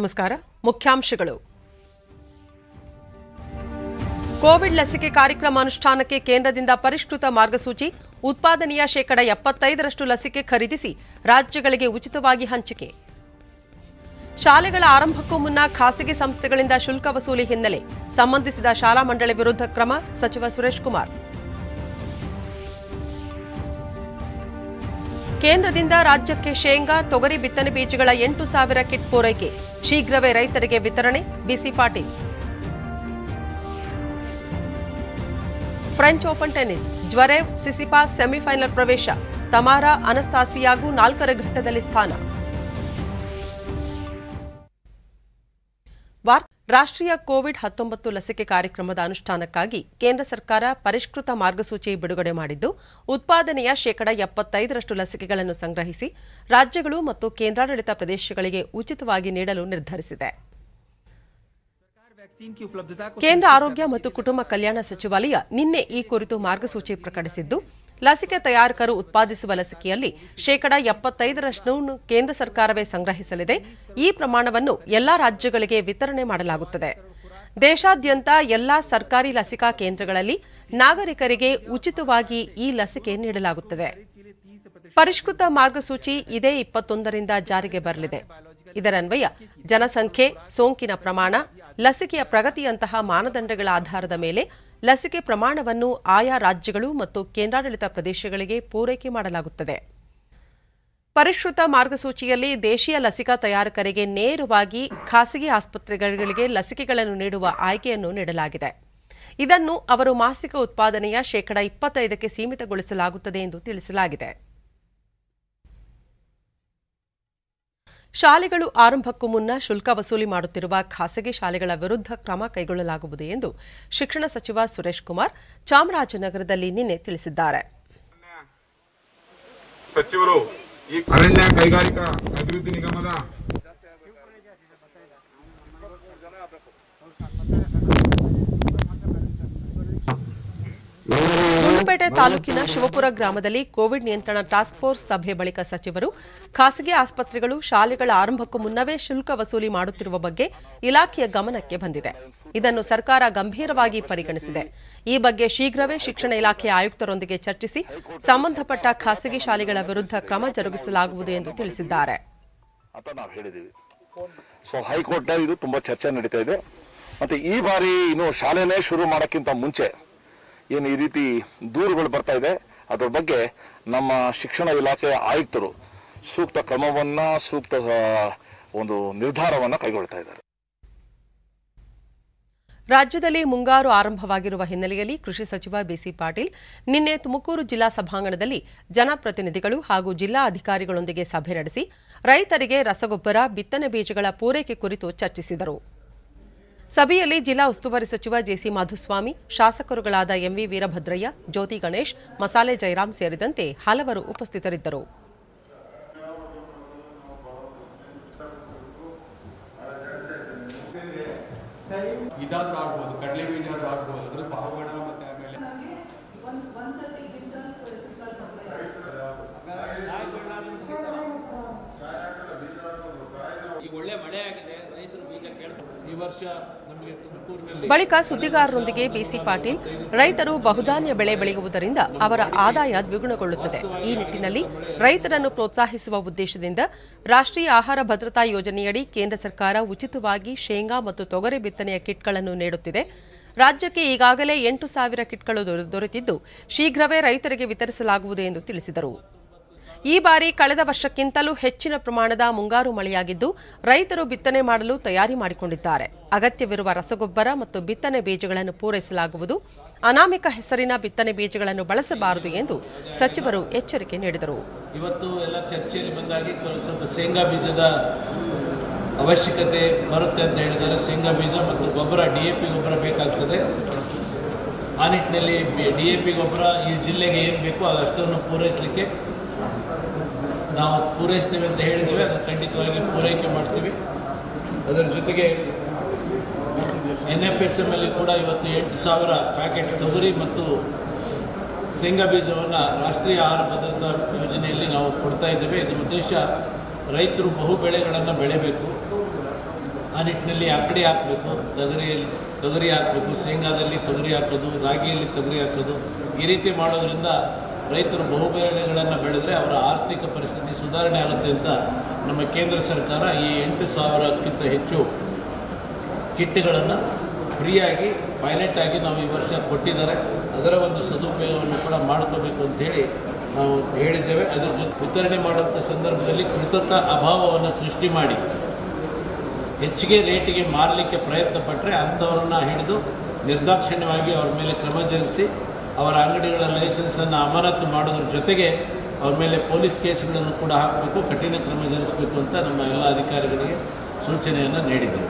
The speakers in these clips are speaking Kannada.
ನಮಸ್ಕಾರ. ಮುಖ್ಯಾಂಶಗಳು. ಕೋವಿಡ್ ಲಸಿಕೆ ಕಾರ್ಯಕ್ರಮ ಅನುಷ್ಠಾನಕ್ಕೆ ಕೇಂದ್ರದಿಂದ ಪರಿಷ್ಕೃತ ಮಾರ್ಗಸೂಚಿ. ಉತ್ಪಾದನೆಯ ಶೇಕಡ 75ರಷ್ಟು ಲಸಿಕೆ ಖರೀದಿಸಿ ರಾಜ್ಯಗಳಿಗೆ ಉಚಿತವಾಗಿ ಹಂಚಿಕೆ. ಶಾಲೆಗಳ ಆರಂಭಕ್ಕೂ ಮುನ್ನ ಖಾಸಗಿ ಸಂಸ್ಥೆಗಳಿಂದ ಶುಲ್ಕ ವಸೂಲಿ ಹಿನ್ನೆಲೆ ಸಂಬಂಧಿಸಿದ ಶಾಲಾ ಮಂಡಳಿ ವಿರುದ್ಧ ಕ್ರಮ. ಸಚಿವ ಸುರೇಶ್ ಕುಮಾರ್. ಕೇಂದ್ರದಿಂದ ರಾಜ್ಯಕ್ಕೆ ಶೇಂಗಾ, ತೊಗರಿ ಬಿತ್ತನೆ ಬೀಜಗಳ 8,000 ಕಿಟ್ ಪೂರೈಕೆ. ಶೀಘ್ರವೇ ರೈತರಿಗೆ ವಿತರಣೆ. BC Patil. French Open tennis. Zverev, Tsitsipas semifinal ಪ್ರವೇಶ. ತಮಾರಾ, ಅನಸ್ತಾಸಿಯಾಗೂ 4ರ ಘಟ್ಟದಲ್ಲಿ ಸ್ಥಾನ. ರಾಷ್ಟ್ರೀಯ ಕೋವಿಡ್-19 ಲಸಿಕೆ ಕಾರ್ಯಕ್ರಮದ ಅನುಷ್ಠಾನಕ್ಕಾಗಿ ಕೇಂದ್ರ ಸರ್ಕಾರ ಪರಿಷ್ಕೃತ ಮಾರ್ಗಸೂಚಿ ಬಿಡುಗಡೆ ಮಾಡಿದ್ದು, ಉತ್ಪಾದನೆಯ ಶೇಕಡ 75ರಷ್ಟು ಲಸಿಕೆಗಳನ್ನು ಸಂಗ್ರಹಿಸಿ ರಾಜ್ಯಗಳು ಮತ್ತು ಕೇಂದ್ರಾಡಳಿತ ಪ್ರದೇಶಗಳಿಗೆ ಉಚಿತವಾಗಿ ನೀಡಲು ನಿರ್ಧರಿಸಿದೆ. ಕೇಂದ್ರ ಆರೋಗ್ಯ ಮತ್ತು ಕುಟುಂಬ ಕಲ್ಯಾಣ ಸಚಿವಾಲಯ ನಿನ್ನೆ ಈ ಕುರಿತು ಮಾರ್ಗಸೂಚಿ ಪ್ರಕಟಿಸಿದ್ದು, ಲಸಿಕೆ ತಯಾರಕರು ಉತ್ಪಾದಿಸುವ ಲಸಿಕೆಯಲ್ಲಿ ಶೇಕಡ 75ರಷ್ಟು ಕೇಂದ್ರ ಸರ್ಕಾರವೇ ಸಂಗ್ರಹಿಸಲಿದೆ. ಈ ಪ್ರಮಾಣವನ್ನು ಎಲ್ಲಾ ರಾಜ್ಯಗಳಿಗೆ ವಿತರಣೆ ಮಾಡಲಾಗುತ್ತದೆ. ದೇಶಾದ್ಯಂತ ಎಲ್ಲಾ ಸರ್ಕಾರಿ ಲಸಿಕಾ ಕೇಂದ್ರಗಳಲ್ಲಿ ನಾಗರಿಕರಿಗೆ ಉಚಿತವಾಗಿ ಈ ಲಸಿಕೆ ನೀಡಲಾಗುತ್ತದೆ. ಪರಿಷ್ಕೃತ ಮಾರ್ಗಸೂಚಿ ಇದೇ 21ರಿಂದ ಜಾರಿಗೆ ಬರಲಿದೆ. ಇದರನ್ವಯ ಜನಸಂಖ್ಯೆ, ಸೋಂಕಿನ ಪ್ರಮಾಣ, ಲಸಿಕೆಯ ಪ್ರಗತಿಯಂತಹ ಮಾನದಂಡಗಳ ಆಧಾರದ ಮೇಲೆ ಲಸಿಕೆ ಪ್ರಮಾಣವನ್ನು ಆಯಾ ರಾಜ್ಯಗಳು ಮತ್ತು ಕೇಂದ್ರಾಡಳಿತ ಪ್ರದೇಶಗಳಿಗೆ ಪೂರೈಕೆ ಮಾಡಲಾಗುತ್ತದೆ. ಪರಿಷ್ಕೃತ ಮಾರ್ಗಸೂಚಿಯಲ್ಲಿ ದೇಶೀಯ ಲಸಿಕಾ ತಯಾರಕರಿಗೆ ನೇರವಾಗಿ ಖಾಸಗಿ ಆಸ್ಪತ್ರೆಗಳಿಗೆ ಲಸಿಕೆಗಳನ್ನು ನೀಡುವ ಆಯ್ಕೆಯನ್ನು ನೀಡಲಾಗಿದೆ. ಇದನ್ನು ಅವರು ಮಾಸಿಕ ಉತ್ಪಾದನೆಯ ಶೇಕಡ 25ಕ್ಕೆ ಸೀಮಿತಗೊಳಿಸಲಾಗುತ್ತದೆ ಎಂದು ತಿಳಿಸಲಾಗಿದೆ. ಶಾಲೆಗಳು ಆರಂಭಕ್ಕೂ ಮುನ್ನ ಶುಲ್ಕ ವಸೂಲಿ ಮಾಡುತ್ತಿರುವ ಖಾಸಗಿ ಶಾಲೆಗಳ ವಿರುದ್ಧ ಕ್ರಮ ಕೈಗೊಳ್ಳಲಾಗುವುದು ಎಂದು ಶಿಕ್ಷಣ ಸಚಿವ ಸುರೇಶ್ ಕುಮಾರ್ ಚಾಮರಾಜನಗರದಲ್ಲಿ ನಿನ್ನೆ ತಿಳಿಸಿದ್ದಾರೆ. ಸಚಿವರು ಈ ಅರಣ್ಯ ಕೈಗಾರಿಕಾ ಅಭಿವೃದ್ಧಿ ನಿಗಮದ ಗುಂಡ್ಲುಪೇಟೆ ತಾಲೂಕಿನ ಶಿವಪುರ ಗ್ರಾಮದಲ್ಲಿ ಕೋವಿಡ್ ನಿಯಂತ್ರಣ ಟಾಸ್ಕ್ ಫೋರ್ಸ್ ಸಭೆ ಬಳಿಕ ಸಚಿವರು ಖಾಸಗಿ ಆಸ್ಪತ್ರೆಗಳು ಶಾಲೆಗಳ ಆರಂಭಕ್ಕೂ ಮುನ್ನವೇ ಶುಲ್ಕ ವಸೂಲಿ ಮಾಡುತ್ತಿರುವ ಬಗ್ಗೆ ಇಲಾಖೆಯ ಗಮನಕ್ಕೆ ಬಂದಿದೆ. ಇದನ್ನು ಸರ್ಕಾರ ಗಂಭೀರವಾಗಿ ಪರಿಗಣಿಸಿದೆ. ಈ ಬಗ್ಗೆ ಶೀಘ್ರವೇ ಶಿಕ್ಷಣ ಇಲಾಖೆಯ ಆಯುಕ್ತರೊಂದಿಗೆ ಚರ್ಚಿಸಿ ಸಂಬಂಧಪಟ್ಟ ಖಾಸಗಿ ಶಾಲೆಗಳ ವಿರುದ್ಧ ಕ್ರಮ ಜರುಗಿಸಲಾಗುವುದು ಎಂದು ತಿಳಿಸಿದ್ದಾರೆ. ಹೈಕೋರ್ಟ್ ಇದು ತುಂಬಾ ಚರ್ಚೆ ನಡೀತಾ ಇದೆ. ಮತ್ತೆ ಈ ಬಾರಿ ಇನ್ನು ಶಾಲೆನೇ ಶುರು ಮಾಡೋಕ್ಕಿಂತ ಮುಂಚೆ ಏನು ಈ ರೀತಿ ದೂರುಗಳು ಬರ್ತಾ ಇದೆ, ಅದರ ಬಗ್ಗೆ ನಮ್ಮ ಶಿಕ್ಷಣ ಇಲಾಖೆಯ ಆಯುಕ್ತರು ಸೂಕ್ತ ಕ್ರಮವನ್ನ, ಸೂಕ್ತ ಒಂದು ನಿರ್ಧಾರವನ್ನ ಕೈಗೊಳ್ತಾ ಇದ್ದಾರೆ. ರಾಜ್ಯದಲ್ಲಿ ಮುಂಗಾರು ಆರಂಭವಾಗಿರುವ ಹಿನ್ನೆಲೆಯಲ್ಲಿ ಕೃಷಿ ಸಚಿವ ಬಿಸಿ ಪಾಟೀಲ್ ನಿನ್ನೆ ತುಮಕೂರು ಜಿಲ್ಲಾ ಸಭಾಂಗಣದಲ್ಲಿ ಜನಪ್ರತಿನಿಧಿಗಳು ಹಾಗೂ ಜಿಲ್ಲಾ ಅಧಿಕಾರಿಗಳೊಂದಿಗೆ ಸಭೆ ನಡೆಸಿ ರೈತರಿಗೆ ರಸಗೊಬ್ಬರ, ಬಿತ್ತನೆ ಬೀಜಗಳ ಪೂರೈಕೆ ಕುರಿತು ಚರ್ಚಿಸಿದರು. ಸಭೆಯಲ್ಲಿ ಜಿಲ್ಲಾ ಉಸ್ತುವಾರಿ ಸಚಿವ ಜೆಸಿ ಮಾಧುಸ್ವಾಮಿ, ಶಾಸಕರುಗಳಾದ ಎಂವಿ ವೀರಭದ್ರಯ್ಯ, ಜ್ಯೋತಿ ಗಣೇಶ್, ಮಸಾಲೆ ಜಯರಾಮ್ ಸೇರಿದಂತೆ ಹಲವರು ಉಪಸ್ಥಿತರಿದ್ದರು. ಬಳಿಕ ಸುದ್ದಿಗಾರರೊಂದಿಗೆ ಬಿಸಿ ಪಾಟೀಲ್, ರೈತರು ಬಹುಧಾನ್ಯ ಬೆಳೆ ಬೆಳೆಯುವುದರಿಂದ ಅವರ ಆದಾಯ ದ್ವಿಗುಣಗೊಳ್ಳುತ್ತದೆ. ಈ ನಿಟ್ಟಿನಲ್ಲಿ ರೈತರನ್ನು ಪ್ರೋತ್ಸಾಹಿಸುವ ಉದ್ದೇಶದಿಂದ ರಾಷ್ಟ್ರೀಯ ಆಹಾರ ಭದ್ರತಾ ಯೋಜನೆಯಡಿ ಕೇಂದ್ರ ಸರ್ಕಾರ ಉಚಿತವಾಗಿ ಶೇಂಗಾ ಮತ್ತು ತೊಗರಿ ಬಿತ್ತನೆಯ ಕಿಟ್ಗಳನ್ನು ನೀಡುತ್ತಿದೆ. ರಾಜ್ಯಕ್ಕೆ ಈಗಾಗಲೇ 8,000 ಕಿಟ್ಗಳು ದೊರೆತಿದ್ದು, ಶೀಘ್ರವೇ ರೈತರಿಗೆ ವಿತರಿಸಲಾಗುವುದು ಎಂದು ತಿಳಿಸಿದರು. ಈ ಬಾರಿ ಕಳೆದ ವರ್ಷಕ್ಕಿಂತಲೂ ಹೆಚ್ಚಿನ ಪ್ರಮಾಣದ ಮುಂಗಾರು ಮಳೆಯಾಗಿದ್ದು, ರೈತರು ಬಿತ್ತನೆ ಮಾಡಲು ತಯಾರಿ ಮಾಡಿಕೊಂಡಿದ್ದಾರೆ. ಅಗತ್ಯವಿರುವ ರಸಗೊಬ್ಬರ ಮತ್ತು ಬಿತ್ತನೆ ಬೀಜಗಳನ್ನು ಪೂರೈಸಲಾಗುವುದು. ಅನಾಮಿಕ ಹೆಸರಿನ ಬಿತ್ತನೆ ಬೀಜಗಳನ್ನು ಬಳಸಬಾರದು ಎಂದು ಸಚಿವರು ಎಚ್ಚರಿಕೆ ನೀಡಿದರು. ಇವತ್ತು ಎಲ್ಲ ಚರ್ಚೆಯಲ್ಲಿ ಬಂದಾಗಿ ಸ್ವಲ್ಪ ಶೇಂಗಾ ಬೀಜದ ಅವಶ್ಯಕತೆ ಬರುತ್ತೆ ಅಂತ ಹೇಳಿದರೆ ಶೇಂಗಾ ಬೀಜ ಮತ್ತು ಗೊಬ್ಬರ, DAP ಗೊಬ್ಬರ ಬೇಕಾಗ್ತದೆ. ಆ ನಿಟ್ಟಿನಲ್ಲಿ DAP ಗೊಬ್ಬರ ಈ ಜಿಲ್ಲೆಗೆ ಏನು ಬೇಕೋ ಅದಷ್ಟನ್ನು ಪೂರೈಸಲಿಕ್ಕೆ ನಾವು ಪೂರೈಸ್ತೇವೆ ಅಂತ ಹೇಳಿದ್ದೇವೆ. ಅದನ್ನು ಖಂಡಿತವಾಗಿ ಪೂರೈಕೆ ಮಾಡ್ತೀವಿ. ಅದರ ಜೊತೆಗೆ NFSM ಅಲ್ಲಿ ಕೂಡ ಇವತ್ತು 8,000 ಪ್ಯಾಕೆಟ್ ತೊಗರಿ ಮತ್ತು ಶೇಂಗಾ ಬೀಜವನ್ನು ರಾಷ್ಟ್ರೀಯ ಆಹಾರ ಭದ್ರತಾ ಯೋಜನೆಯಲ್ಲಿ ನಾವು ಕೊಡ್ತಾ ಇದ್ದೇವೆ. ಇದರ ಉದ್ದೇಶ ರೈತರು ಬಹು ಬೆಳೆಗಳನ್ನು ಬೆಳೆಯಬೇಕು. ಆ ನಿಟ್ಟಿನಲ್ಲಿ ಅಕ್ಕಡಿ ಹಾಕಬೇಕು, ತೊಗರಿ ಹಾಕಬೇಕು, ಶೇಂಗಾದಲ್ಲಿ ತೊಗರಿ ಹಾಕೋದು, ರಾಗಿಯಲ್ಲಿ ತೊಗರಿ ಹಾಕೋದು, ಈ ರೀತಿ ಮಾಡೋದ್ರಿಂದ ರೈತರು ಬಹುಬೆಳೆಗಳನ್ನು ಬೆಳೆದರೆ ಅವರ ಆರ್ಥಿಕ ಪರಿಸ್ಥಿತಿ ಸುಧಾರಣೆ ಆಗುತ್ತೆ ಅಂತ ನಮ್ಮ ಕೇಂದ್ರ ಸರ್ಕಾರ ಈ 8,000ಕ್ಕಿಂತ ಹೆಚ್ಚು ಕಿಟ್ಗಳನ್ನು ಫ್ರೀಯಾಗಿ ಪೈಲಟ್ ಆಗಿ ನಾವು ಈ ವರ್ಷ ಕೊಟ್ಟಿದ್ದಾರೆ. ಅದರ ಒಂದು ಸದುಪಯೋಗವನ್ನು ಕೂಡ ಮಾಡ್ಕೋಬೇಕು ಅಂಥೇಳಿ ನಾವು ಹೇಳಿದ್ದೇವೆ. ಅದರ ಜೊತೆ ವಿತರಣೆ ಮಾಡುವಂಥ ಸಂದರ್ಭದಲ್ಲಿ ಕೃತಕ ಅಭಾವವನ್ನು ಸೃಷ್ಟಿ ಮಾಡಿ ಹೆಚ್ಚಿಗೆ ರೇಟಿಗೆ ಮಾರಲಿಕ್ಕೆ ಪ್ರಯತ್ನ ಪಟ್ಟರೆ ಅಂಥವ್ರನ್ನ ಹಿಡಿದು ನಿರ್ದಾಕ್ಷಿಣ್ಯವಾಗಿ ಅವ್ರ ಮೇಲೆ ಕ್ರಮ ಜರುಗಿಸಿ ಅವರ ಅಂಗಡಿಗಳ ಲೈಸೆನ್ಸನ್ನು ಅಮಾನತು ಮಾಡೋದ್ರ ಜೊತೆಗೆ ಅವ್ರ ಮೇಲೆ ಪೊಲೀಸ್ ಕೇಸ್ಗಳನ್ನು ಕೂಡ ಹಾಕಬೇಕು, ಕಠಿಣ ಕ್ರಮ ಜರುಗಿಸಬೇಕು ಅಂತ ನಮ್ಮ ಎಲ್ಲ ಅಧಿಕಾರಿಗಳಿಗೆ ಸೂಚನೆಯನ್ನು ನೀಡಿದ್ದೇವೆ.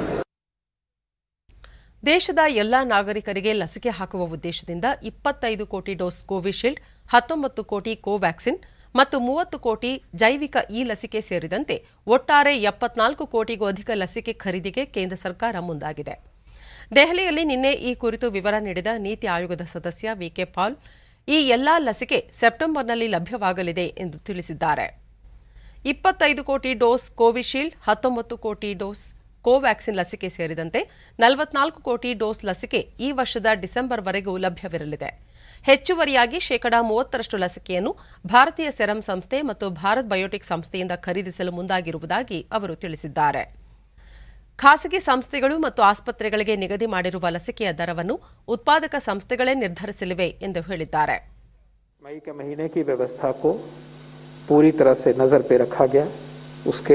ದೇಶದ ಎಲ್ಲಾ ನಾಗರಿಕರಿಗೆ ಲಸಿಕೆ ಹಾಕುವ ಉದ್ದೇಶದಿಂದ 25 ಕೋಟಿ ಡೋಸ್ ಕೋವಿಶೀಲ್ಡ್, 19 ಕೋಟಿ ಕೋವ್ಯಾಕ್ಸಿನ್ ಮತ್ತು 30 ಕೋಟಿ ಜೈವಿಕ ಇ ಲಸಿಕೆ ಸೇರಿದಂತೆ ಒಟ್ಟಾರೆ 74 ಕೋಟಿಗೂ ಅಧಿಕ ಲಸಿಕೆ ಖರೀದಿಗೆ ಕೇಂದ್ರ ಸರ್ಕಾರ ಮುಂದಾಗಿದೆ. ದೆಹಲಿಯಲ್ಲಿ ನಿನ್ನೆ ಈ ಕುರಿತು ವಿವರ ನೀಡಿದ ನೀತಿ ಆಯೋಗದ ಸದಸ್ಯ ವಿಕೆ ಪಾಲ್, ಈ ಎಲ್ಲಾ ಲಸಿಕೆ ಸೆಪ್ಟೆಂಬರ್ನಲ್ಲಿ ಲಭ್ಯವಾಗಲಿದೆ ಎಂದು ತಿಳಿಸಿದ್ದಾರೆ. 25 ಕೋಟಿ ಡೋಸ್ ಕೋವಿಶೀಲ್ಡ್, 19 ಕೋಟಿ ಡೋಸ್ ಕೋವ್ಯಾಕ್ಸಿನ್ ಲಸಿಕೆ ಸೇರಿದಂತೆ 44 ಕೋಟಿ ಡೋಸ್ ಲಸಿಕೆ ಈ ವರ್ಷದ ಡಿಸೆಂಬರ್ವರೆಗೂ ಲಭ್ಯವಿರಲಿದೆ. ಹೆಚ್ಚುವರಿಯಾಗಿ 30% ಲಸಿಕೆಯನ್ನು ಭಾರತೀಯ ಸೆರಂ ಸಂಸ್ಥೆ ಮತ್ತು ಭಾರತ್ ಬಯೋಟೆಕ್ ಸಂಸ್ಥೆಯಿಂದ ಖರೀದಿಸಲು ಮುಂದಾಗಿರುವುದಾಗಿ ಅವರು ತಿಳಿಸಿದ್ದಾರೆ. ಖಾಸಗಿ ಸಂಸ್ಥೆಗಳು ಮತ್ತು ಆಸ್ಪತ್ರೆಗಳಿಗೆ ನಿಗದಿ ಮಾಡಿರುವ ಲಸಿಕೆಯ ದರವನ್ನು ಉತ್ಪಾದಕ ಸಂಸ್ಥೆಗಳೇ ನಿರ್ಧರಿಸಲಿವೆ ಎಂದು ಹೇಳಿದ್ದಾರೆ. मई के महीने की व्यवस्था को पूरी तरह से नजर पे रखा गया, उसके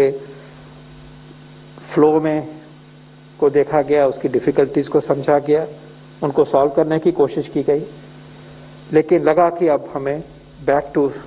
फ्लो में को देखा गया, उसकी डिफिकल्टीज को समझा गया, उनको सॉल्व करने की कोशिश की गई, लेकिन लगा कि अब हमें बैक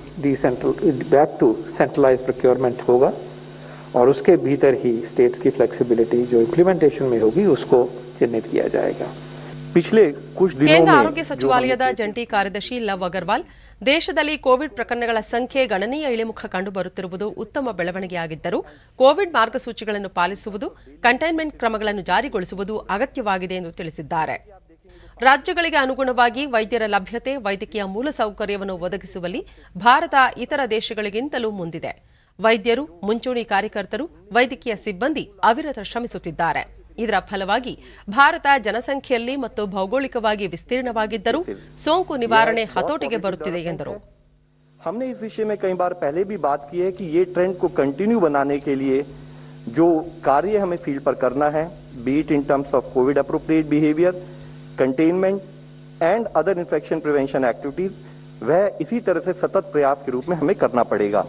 टू सेंट्रलाइज्ड प्रोक्योरमेंट होगा और उसके भीतर ही स्टेट्स की फ्लेक्सिबिलिटी जो इम्प्लीमेंटेशन में होगी उसको चिन्हित किया जाएगा. पिछले कुछ दिनों में ಕೇಂದ್ರ ಆರೋಗ್ಯ ಸಚಿವಾಲಯದ ಜಂಟಿ ಕಾರ್ಯದರ್ಶಿ ಲವ್ ಅಗರ್ವಾಲ್, ದೇಶದಲ್ಲಿ ಕೋವಿಡ್ ಪ್ರಕರಣಗಳ ಸಂಖ್ಯೆ ಗಣನೀಯ ಇಳಿಮುಖ ಕಂಡುಬರುತ್ತಿರುವುದು ಉತ್ತಮ ಬೆಳವಣಿಗೆಯಾಗಿದ್ದರೂ ಕೋವಿಡ್ ಮಾರ್ಗಸೂಚಿಗಳನ್ನು ಪಾಲಿಸುವುದು, ಕಂಟೈನ್ಮೆಂಟ್ ಕ್ರಮಗಳನ್ನು ಜಾರಿಗೊಳಿಸುವುದು ಅಗತ್ಯವಾಗಿದೆ ಎಂದು ತಿಳಿಸಿದ್ದಾರೆ. ರಾಜ್ಯಗಳಿಗೆ ಅನುಗುಣವಾಗಿ ವೈದ್ಯರ ಲಭ್ಯತೆ, ವೈದ್ಯಕೀಯ ಮೂಲಸೌಕರ್ಯವನ್ನು ಒದಗಿಸುವಲ್ಲಿ ಭಾರತ ಇತರ ದೇಶಗಳಿಗಿಂತಲೂ ಮುಂದಿದೆ. ವೈದ್ಯರು, ಮುಂಚೂಣಿ ಕಾರ್ಯಕರ್ತರು, ವೈದ್ಯಕೀಯ ಸಿಬ್ಬಂದಿ ಅವಿರತ ಶ್ರಮಿಸುತ್ತಿದ್ದಾರೆ. ಇದರ ಫಲವಾಗಿ ಭಾರತ ಜನಸಂಖ್ಯೆಯಲ್ಲಿ ಮತ್ತು ಭೌಗೋಳಿಕವಾಗಿ ವಿಸ್ತೀರ್ಣವಾಗಿದ್ದರೂ ಸೋಂಕು ನಿವಾರಣೆ ಹತೋಟಿಗೆ ಬರುತ್ತಿದೆ ಎಂದರು. हमने इस विषय में कई बार पहले भी बात की है कि ये ट्रेंड को कंटिन्यू बनाने के लिए जो कार्य हमें फील्ड पर करना है, be it in terms of Covid appropriate behaviour, containment and other infection prevention activities, वह इसी तरह से सतत प्रयास के रूप में हमें करना पड़ेगा.